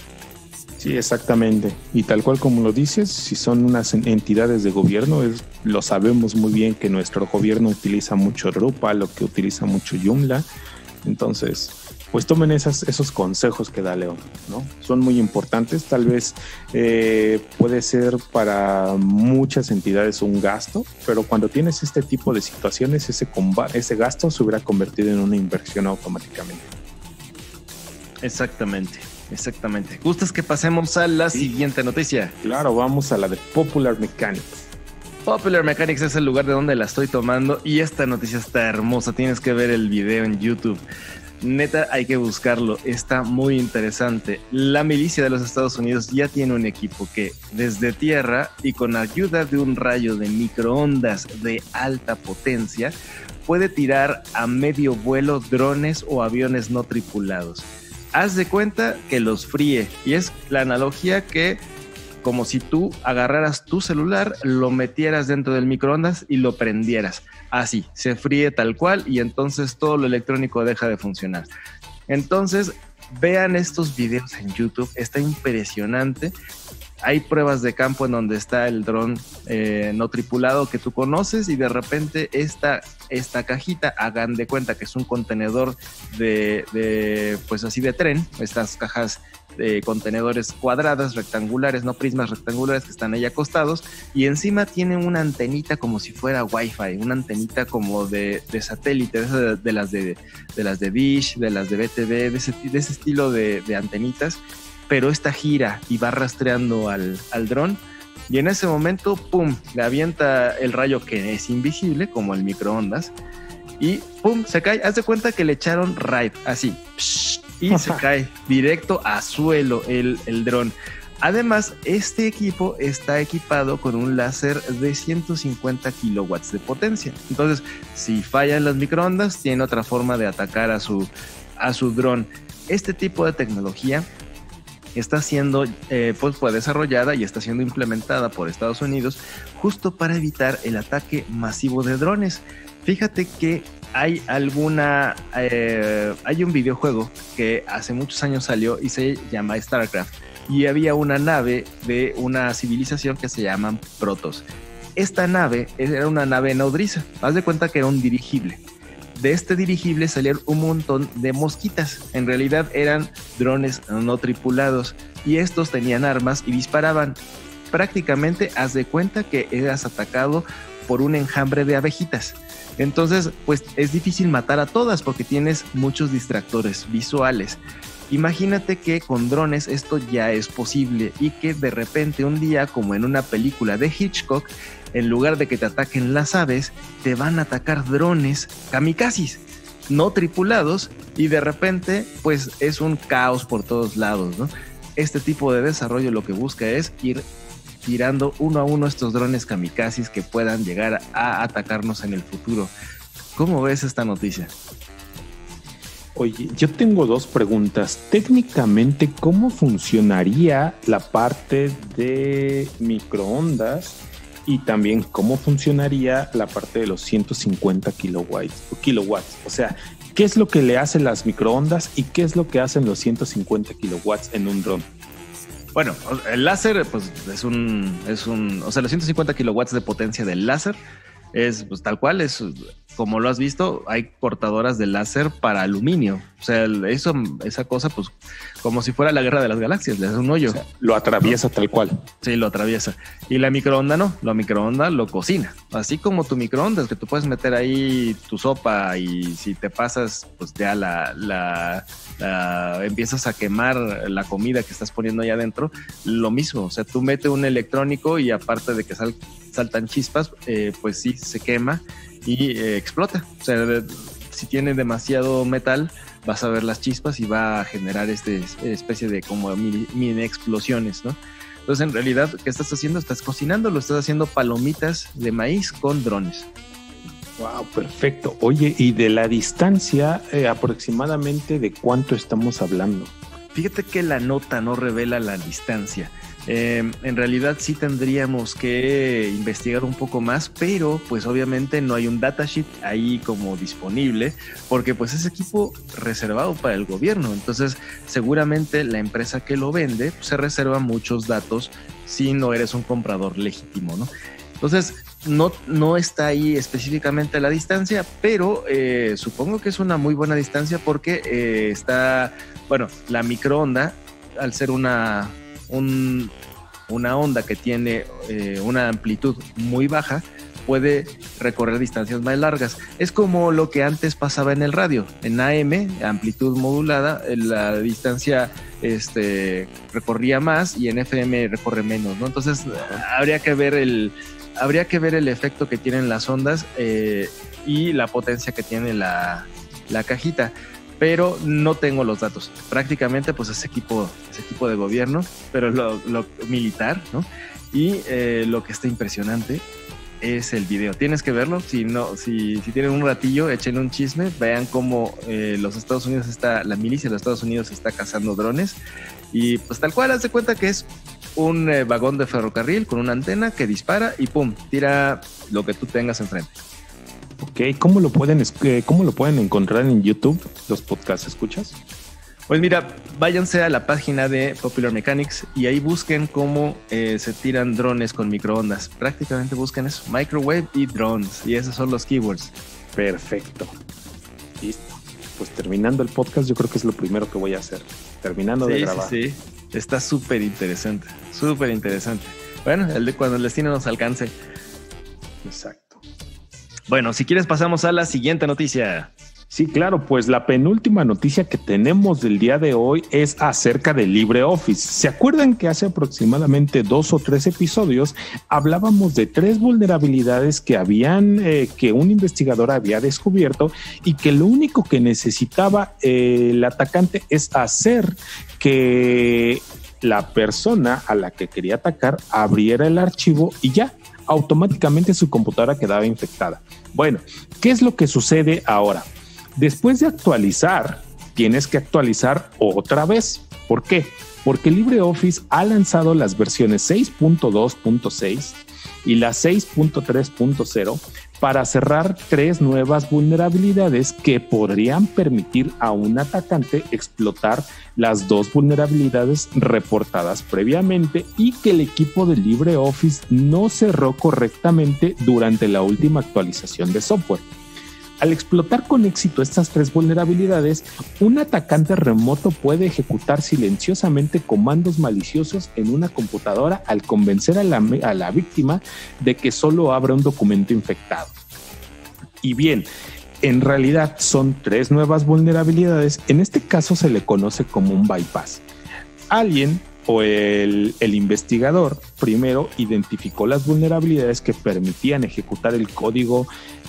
Sí, exactamente. Y tal cual como lo dices, si son unas entidades de gobierno, lo sabemos muy bien que nuestro gobierno utiliza mucho Drupal, lo que utiliza mucho Joomla. Entonces, pues tomen esos consejos que da León, ¿no? Son muy importantes. Tal vez puede ser para muchas entidades un gasto, pero cuando tienes este tipo de situaciones, ese gasto se hubiera convertido en una inversión automáticamente. Exactamente. ¿Gustas que pasemos a la siguiente noticia? Claro, vamos a la de Popular Mechanics. Popular Mechanics es el lugar de donde la estoy tomando y esta noticia está hermosa. Tienes que ver el video en YouTube. Neta, hay que buscarlo. Está muy interesante. La milicia de los Estados Unidos ya tiene un equipo que desde tierra y con ayuda de un rayo de microondas de alta potencia puede tirar a medio vuelo drones o aviones no tripulados. Haz de cuenta que los fríe, y es la analogía que como si tú agarraras tu celular, lo metieras dentro del microondas y lo prendieras. Así, se fríe tal cual y entonces todo lo electrónico deja de funcionar. Entonces, vean estos videos en YouTube, está impresionante. Hay pruebas de campo en donde está el dron no tripulado que tú conoces y de repente esta cajita, hagan de cuenta que es un contenedor pues así de tren, estas cajas de contenedores cuadradas, rectangulares, no prismas rectangulares que están ahí acostados, y encima tienen una antenita como si fuera Wi-Fi, una antenita como de satélite, de las de Dish, de las de BTV, de ese estilo de antenitas, pero esta gira y va rastreando al dron y en ese momento, ¡pum!, le avienta el rayo que es invisible, como el microondas, y ¡pum!, se cae. Haz de cuenta que le echaron raid, así, y se cae directo a suelo el dron. Además, este equipo está equipado con un láser de 150 kilowatts de potencia. Entonces, si fallan las microondas, tiene otra forma de atacar a su dron. Este tipo de tecnología está siendo fue desarrollada y está siendo implementada por Estados Unidos justo para evitar el ataque masivo de drones. Fíjate que hay un videojuego que hace muchos años salió y se llama StarCraft, y había una nave de una civilización que se llaman Protoss. Esta nave era una nave nodriza, haz de cuenta que era un dirigible. De este dirigible salieron un montón de mosquitas. En realidad eran drones no tripulados, y estos tenían armas y disparaban. Prácticamente haz de cuenta que eras atacado por un enjambre de abejitas. Entonces, pues es difícil matar a todas porque tienes muchos distractores visuales. Imagínate que con drones esto ya es posible, y que de repente un día, como en una película de Hitchcock, en lugar de que te ataquen las aves, te van a atacar drones kamikazes no tripulados, y de repente pues es un caos por todos lados, ¿no? Este tipo de desarrollo lo que busca es ir tirando uno a uno estos drones kamikazes que puedan llegar a atacarnos en el futuro. ¿Cómo ves esta noticia? Oye, yo tengo dos preguntas. Técnicamente, ¿cómo funcionaría la parte de microondas? Y también, ¿cómo funcionaría la parte de los 150 kilowatts? O sea, ¿qué es lo que le hacen las microondas y qué es lo que hacen los 150 kilowatts en un dron? Bueno, el láser, pues es un, o sea, los 150 kilowatts de potencia del láser es, pues tal cual, es como lo has visto, hay cortadoras de láser para aluminio. O sea, esa cosa, pues como si fuera la guerra de las galaxias, le hace un hoyo. O sea, lo atraviesa tal cual. Sí, lo atraviesa. Y la microonda no, la microonda lo cocina. Así como tu microondas, que tú puedes meter ahí tu sopa y si te pasas, pues ya empiezas a quemar la comida que estás poniendo ahí adentro. Lo mismo, o sea, tú metes un electrónico y aparte de que saltan chispas, pues sí, se quema y explota. O sea, si tiene demasiado metal, vas a ver las chispas y va a generar especie de como mini explosiones, ¿no? Entonces, en realidad, ¿qué estás haciendo? Estás cocinando, lo estás haciendo palomitas de maíz con drones. Wow, perfecto. Oye, y de la distancia, aproximadamente ¿de cuánto estamos hablando? Fíjate que la nota no revela la distancia. En realidad sí tendríamos que investigar un poco más, pero pues obviamente no hay un datasheet ahí como disponible, porque pues es equipo reservado para el gobierno. Entonces seguramente la empresa que lo vende pues, se reserva muchos datos si no eres un comprador legítimo, ¿no? Entonces no está ahí específicamente la distancia, pero supongo que es una muy buena distancia porque la microonda, al ser una onda que tiene una amplitud muy baja, puede recorrer distancias más largas. Es como lo que antes pasaba en el radio. En AM, amplitud modulada, la distancia recorría más y en FM recorre menos, ¿no? Entonces habría que ver el efecto que tienen las ondas y la potencia que tiene la cajita. Pero no tengo los datos. Prácticamente pues es equipo de gobierno, pero lo militar, ¿no? Y lo que está impresionante es el video. Tienes que verlo. Si tienen un ratillo, échenle un chisme, vean cómo la milicia de los Estados Unidos está cazando drones. Y pues tal cual, haz de cuenta que es un vagón de ferrocarril con una antena que dispara y pum, tira lo que tú tengas enfrente. Ok, ¿cómo lo pueden encontrar en YouTube, los podcasts? ¿Escuchas? Pues mira, váyanse a la página de Popular Mechanics y ahí busquen cómo se tiran drones con microondas. Prácticamente busquen eso, microwave y drones, y esos son los keywords. Perfecto. Listo. Pues terminando el podcast, yo creo que es lo primero que voy a hacer. Terminando de grabar. Sí. Está súper interesante, súper interesante. Bueno, cuando el destino nos alcance. Exacto. Bueno, si quieres pasamos a la siguiente noticia. Sí, claro, pues la penúltima noticia que tenemos del día de hoy es acerca de LibreOffice. ¿Se acuerdan que hace aproximadamente 2 o 3 episodios hablábamos de 3 vulnerabilidades que que un investigador había descubierto y que lo único que necesitaba el atacante es hacer que la persona a la que quería atacar abriera el archivo y ya, automáticamente su computadora quedaba infectada? Bueno, ¿qué es lo que sucede ahora? Después de actualizar, tienes que actualizar otra vez. ¿Por qué? Porque LibreOffice ha lanzado las versiones 6.2.6 y la 6.3.0 para cerrar 3 nuevas vulnerabilidades que podrían permitir a un atacante explotar las 2 vulnerabilidades reportadas previamente y que el equipo de LibreOffice no cerró correctamente durante la última actualización de software. Al explotar con éxito estas 3 vulnerabilidades, un atacante remoto puede ejecutar silenciosamente comandos maliciosos en una computadora al convencer a la víctima de que solo abra un documento infectado. Y bien, en realidad son 3 nuevas vulnerabilidades. En este caso se le conoce como un bypass. Alguien o el investigador primero identificó las vulnerabilidades que permitían ejecutar el código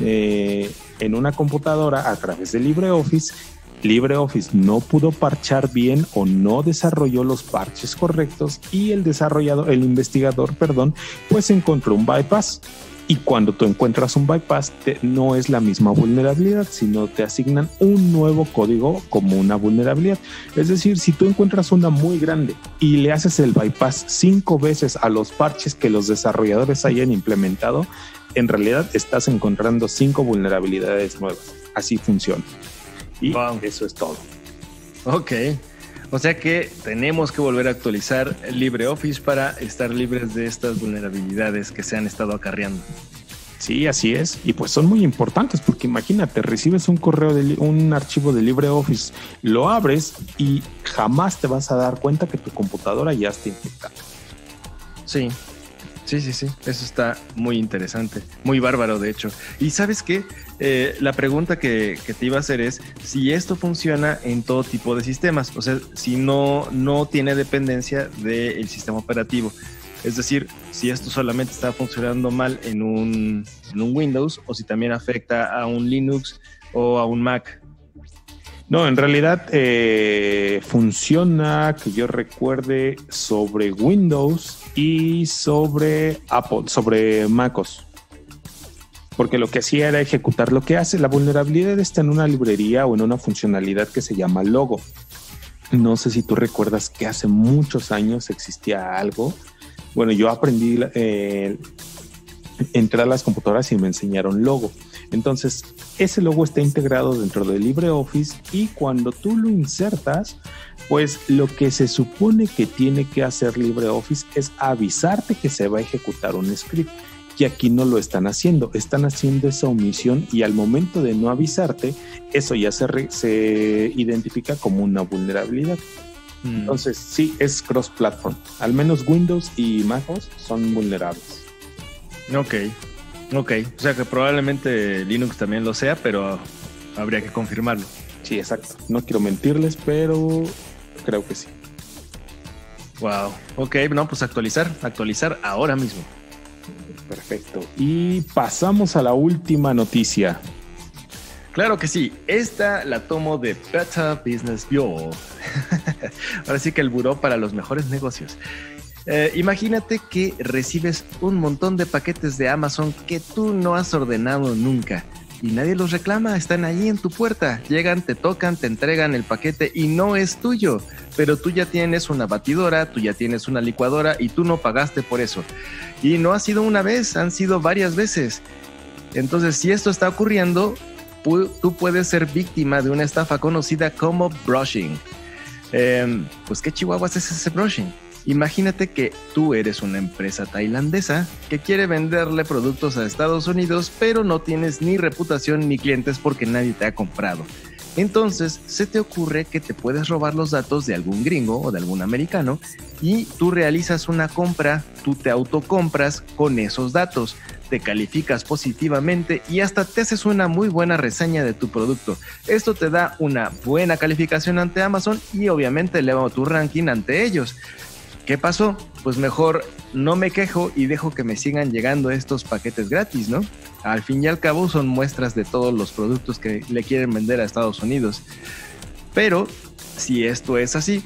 en una computadora a través de LibreOffice. LibreOffice no pudo parchar bien o no desarrolló los parches correctos y el investigador, pues encontró un bypass. Y cuando tú encuentras un bypass, no es la misma vulnerabilidad, sino te asignan un nuevo código como una vulnerabilidad. Es decir, si tú encuentras una muy grande y le haces el bypass 5 veces a los parches que los desarrolladores hayan implementado, en realidad estás encontrando 5 vulnerabilidades nuevas. Así funciona. Y eso es todo. Ok. O sea que tenemos que volver a actualizar LibreOffice para estar libres de estas vulnerabilidades que se han estado acarreando. Sí, así es. Y pues son muy importantes porque imagínate, recibes un archivo de LibreOffice, lo abres y jamás te vas a dar cuenta que tu computadora ya está infectada. Sí. Eso está muy interesante, muy bárbaro de hecho. Y ¿sabes qué? La pregunta que te iba a hacer es si esto funciona en todo tipo de sistemas, o sea, si no tiene dependencia del sistema operativo. Es decir, si esto solamente está funcionando mal en un Windows o si también afecta a un Linux o a un Mac. No, en realidad funciona, que yo recuerde, sobre Windows y sobre Apple, sobre MacOS. Porque lo que hacía era ejecutar lo que hace. La vulnerabilidad está en una librería o en una funcionalidad que se llama Logo. No sé si tú recuerdas que hace muchos años existía algo. Bueno, yo aprendí, entré a las computadoras y me enseñaron Logo. Entonces, ese logo está integrado dentro de LibreOffice y cuando tú lo insertas, pues lo que se supone que tiene que hacer LibreOffice es avisarte que se va a ejecutar un script. Y aquí no lo están haciendo esa omisión y al momento de no avisarte, eso ya se identifica como una vulnerabilidad. Entonces, sí, es cross-platform. Al menos Windows y MacOS son vulnerables. Ok, o sea que probablemente Linux también lo sea, pero habría que confirmarlo. Sí, exacto. No quiero mentirles, pero creo que sí. Wow, ok, no, pues actualizar ahora mismo. Perfecto. Y pasamos a la última noticia. Claro que sí, esta la tomo de Better Business Bureau. Ahora sí que el buró para los mejores negocios. Imagínate que recibes un montón de paquetes de Amazon que tú no has ordenado nunca y nadie los reclama, están ahí en tu puerta, llegan, te tocan, te entregan el paquete y no es tuyo, pero tú ya tienes una batidora, tú ya tienes una licuadora y tú no pagaste por eso. Y no ha sido una vez, han sido varias veces. Entonces, si esto está ocurriendo, tú puedes ser víctima de una estafa conocida como brushing. Pues ¿qué chihuahuas es ese brushing? Imagínate que tú eres una empresa tailandesa que quiere venderle productos a Estados Unidos, pero no tienes ni reputación ni clientes porque nadie te ha comprado. Entonces se te ocurre que te puedes robar los datos de algún gringo o de algún americano y tú realizas una compra, tú te autocompras con esos datos, te calificas positivamente y hasta te haces una muy buena reseña de tu producto. Esto te da una buena calificación ante Amazon y obviamente eleva tu ranking ante ellos. ¿Qué pasó? Pues mejor no me quejo y dejo que me sigan llegando estos paquetes gratis, ¿no? Al fin y al cabo son muestras de todos los productos que le quieren vender a Estados Unidos. Pero si esto es así,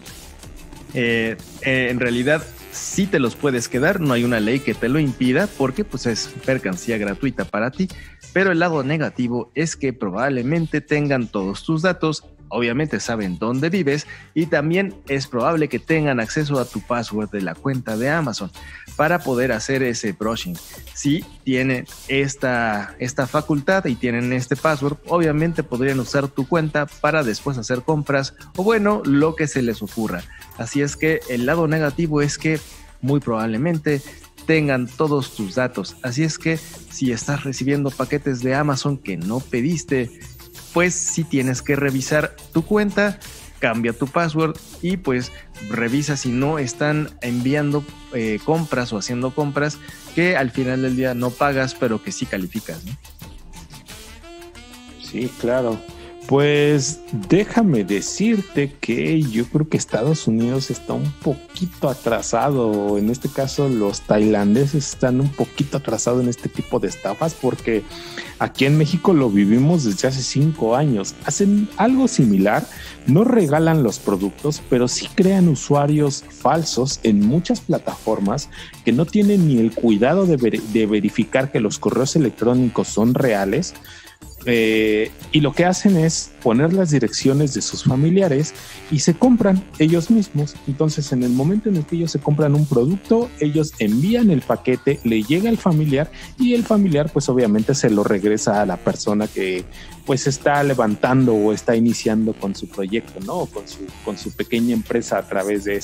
en realidad sí te los puedes quedar, no hay una ley que te lo impida porque pues es mercancía gratuita para ti, pero el lado negativo es que probablemente tengan todos tus datos, obviamente saben dónde vives y también es probable que tengan acceso a tu password de la cuenta de Amazon para poder hacer ese brushing. Si tienen esta facultad y tienen este password, obviamente podrían usar tu cuenta para después hacer compras o bueno, lo que se les ocurra. Así es que el lado negativo es que muy probablemente tengan todos tus datos. Así es que si estás recibiendo paquetes de Amazon que no pediste, pues sí tienes que revisar tu cuenta, cambia tu password y pues revisa si no están enviando compras o haciendo compras que al final del día no pagas, pero que sí calificas, ¿no? Sí, claro. Pues déjame decirte que yo creo que Estados Unidos está un poquito atrasado. En este caso, los tailandeses están un poquito atrasados en este tipo de estafas porque aquí en México lo vivimos desde hace 5 años. Hacen algo similar, no regalan los productos, pero sí crean usuarios falsos en muchas plataformas que no tienen ni el cuidado de verificar que los correos electrónicos son reales. Y lo que hacen es poner las direcciones de sus familiares y se compran ellos mismos. Entonces, en el momento en el que ellos se compran un producto, ellos envían el paquete, le llega al familiar y el familiar pues obviamente se lo regresa a la persona que pues está levantando o está iniciando con su proyecto, ¿no? O con su pequeña empresa a través de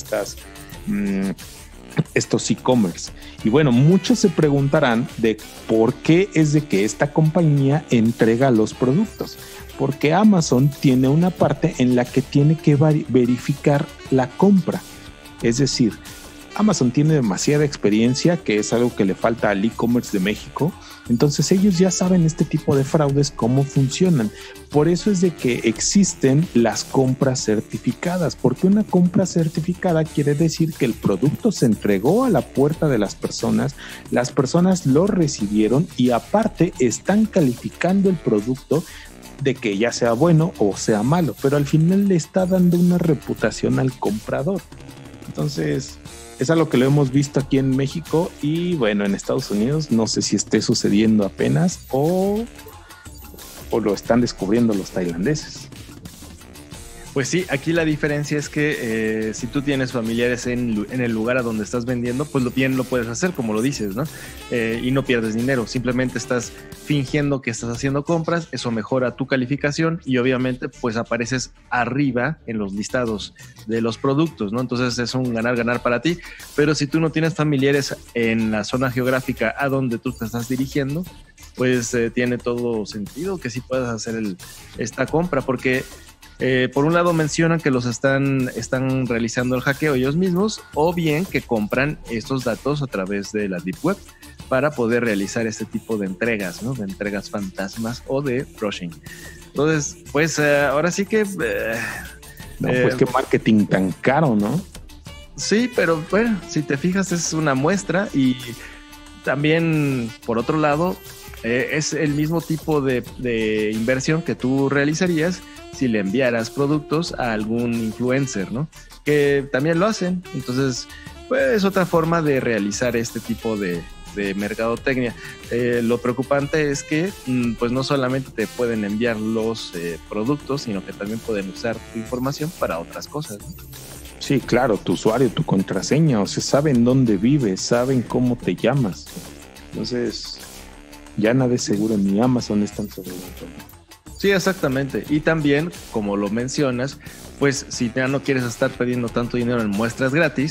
estos e-commerce. Y bueno, muchos se preguntarán de por qué es de que esta compañía entrega los productos, porque Amazon tiene una parte en la que tiene que verificar la compra. Es decir, Amazon tiene demasiada experiencia, que es algo que le falta al e-commerce de México. Entonces ellos ya saben este tipo de fraudes cómo funcionan. Por eso es de que existen las compras certificadas, porque una compra certificada quiere decir que el producto se entregó a la puerta de las personas lo recibieron y aparte están calificando el producto de que ya sea bueno o sea malo, pero al final le está dando una reputación al comprador. Entonces es algo que lo hemos visto aquí en México y bueno, en Estados Unidos no sé si esté sucediendo apenas o lo están descubriendo los tailandeses. Pues sí, aquí la diferencia es que si tú tienes familiares en el lugar a donde estás vendiendo, pues bien lo puedes hacer, como lo dices, ¿no? Y no pierdes dinero, simplemente estás fingiendo que estás haciendo compras, eso mejora tu calificación y obviamente pues apareces arriba en los listados de los productos, ¿no? Entonces es un ganar-ganar para ti, pero si tú no tienes familiares en la zona geográfica a donde tú te estás dirigiendo, pues tiene todo sentido que sí puedas hacer esta compra, porque por un lado mencionan que los están realizando el hackeo ellos mismos o bien que compran estos datos a través de la Deep Web para poder realizar este tipo de entregas, ¿no? De entregas fantasmas o de brushing. Entonces, pues ahora sí que... pues qué marketing tan caro, ¿no? Sí, pero bueno, si te fijas es una muestra y también por otro lado es el mismo tipo de inversión que tú realizarías si le enviaras productos a algún influencer, ¿no? Que también lo hacen. Entonces, pues es otra forma de realizar este tipo de mercadotecnia. Lo preocupante es que pues no solamente te pueden enviar los productos, sino que también pueden usar tu información para otras cosas, ¿no? Sí, claro, tu usuario, tu contraseña, o sea, saben dónde vives, saben cómo te llamas. Entonces, ya nada es seguro, ni Amazon es tan seguro. Sí, exactamente. Y también, como lo mencionas, pues si ya no quieres estar pidiendo tanto dinero en muestras gratis,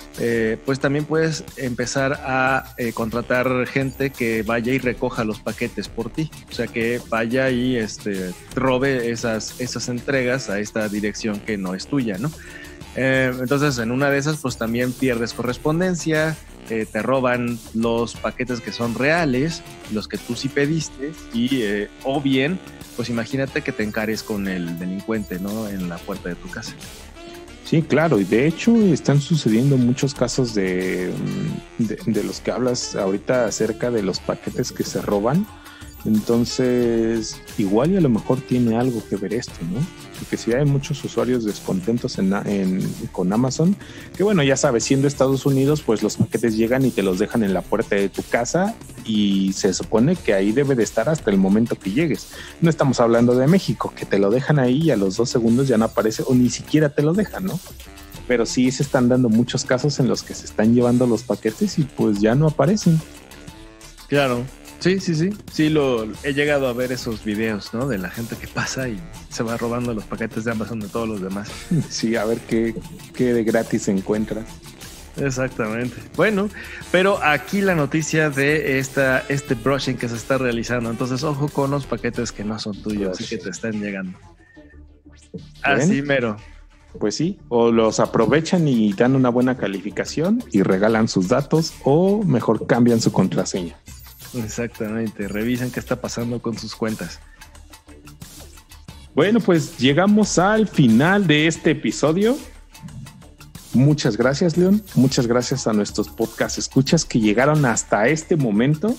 pues también puedes empezar a contratar gente que vaya y recoja los paquetes por ti. O sea, que vaya y robe esas entregas a esta dirección que no es tuya, ¿no? Entonces, en una de esas, pues también pierdes correspondencia, te roban los paquetes que son reales, los que tú sí pediste, y o bien, pues imagínate que te encares con el delincuente, ¿no? En la puerta de tu casa. Sí, claro, y de hecho están sucediendo muchos casos de los que hablas ahorita acerca de los paquetes que se roban. Entonces, igual y a lo mejor tiene algo que ver esto, ¿no? Porque si hay muchos usuarios descontentos con Amazon, que bueno, ya sabes, siendo Estados Unidos, pues los paquetes llegan y te los dejan en la puerta de tu casa y se supone que ahí debe de estar hasta el momento que llegues. No estamos hablando de México, que te lo dejan ahí y a los 2 segundos ya no aparece o ni siquiera te lo dejan, ¿no? Pero sí se están dando muchos casos en los que se están llevando los paquetes y pues ya no aparecen. Claro. Sí, lo he llegado a ver esos videos, ¿no? De la gente que pasa y se va robando los paquetes de Amazon de todos los demás. Sí, a ver qué de gratis se encuentra. Exactamente. Bueno, pero aquí la noticia de este brushing que se está realizando. Entonces, ojo con los paquetes que no son tuyos y que te están llegando. Así mero. Pues sí, o los aprovechan y dan una buena calificación y regalan sus datos, o mejor cambian su contraseña. Exactamente, revisen qué está pasando con sus cuentas. Bueno, pues llegamos al final de este episodio. Muchas gracias, León. Muchas gracias a nuestros podcast escuchas que llegaron hasta este momento.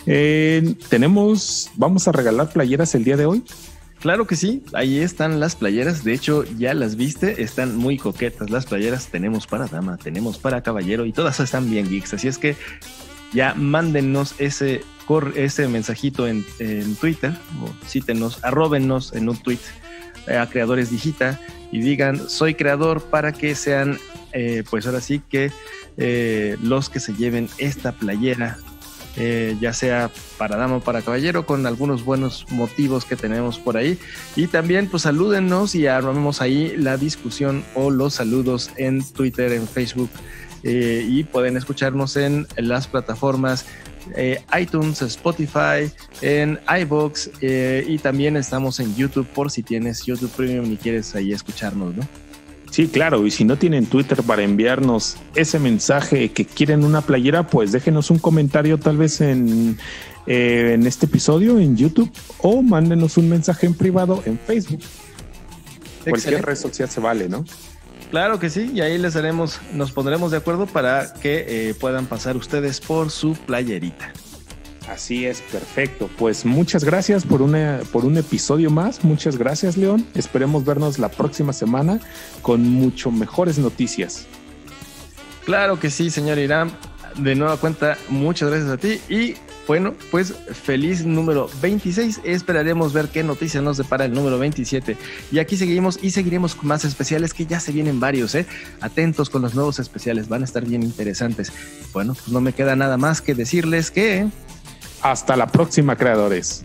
Vamos a regalar playeras el día de hoy. Claro que sí, ahí están las playeras. De hecho, ya las viste, están muy coquetas las playeras. Tenemos para dama, tenemos para caballero y todas están bien geeks. Así es que ya mándennos ese mensajito en Twitter, o cítenos, arróbennos en un tweet a Creadores Digita y digan soy creador, para que sean pues ahora sí que los que se lleven esta playera, ya sea para dama o para caballero, con algunos buenos motivos que tenemos por ahí. Y también pues salúdennos y armamos ahí la discusión o los saludos en Twitter, en Facebook. Y pueden escucharnos en las plataformas iTunes, Spotify, en iVoox, y también estamos en YouTube por si tienes YouTube Premium y quieres ahí escucharnos, ¿no? Sí, claro, y si no tienen Twitter para enviarnos ese mensaje que quieren una playera, pues déjenos un comentario tal vez en este episodio en YouTube, o mándenos un mensaje en privado en Facebook. Excelente. Cualquier red social se vale, ¿no? Claro que sí, y ahí nos pondremos de acuerdo para que puedan pasar ustedes por su playerita. Así es, perfecto. Pues muchas gracias por un episodio más. Muchas gracias, León. Esperemos vernos la próxima semana con mucho mejores noticias. Claro que sí, señor Irán. De nueva cuenta, muchas gracias a ti y bueno, pues feliz número 26. Esperaremos ver qué noticia nos depara el número 27. Y aquí seguiremos con más especiales, que ya se vienen varios, ¿eh? Atentos con los nuevos especiales, van a estar bien interesantes. Bueno, pues no me queda nada más que decirles que... hasta la próxima, creadores.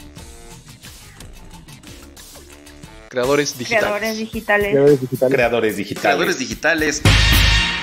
Creadores digitales. Creadores digitales. Creadores digitales.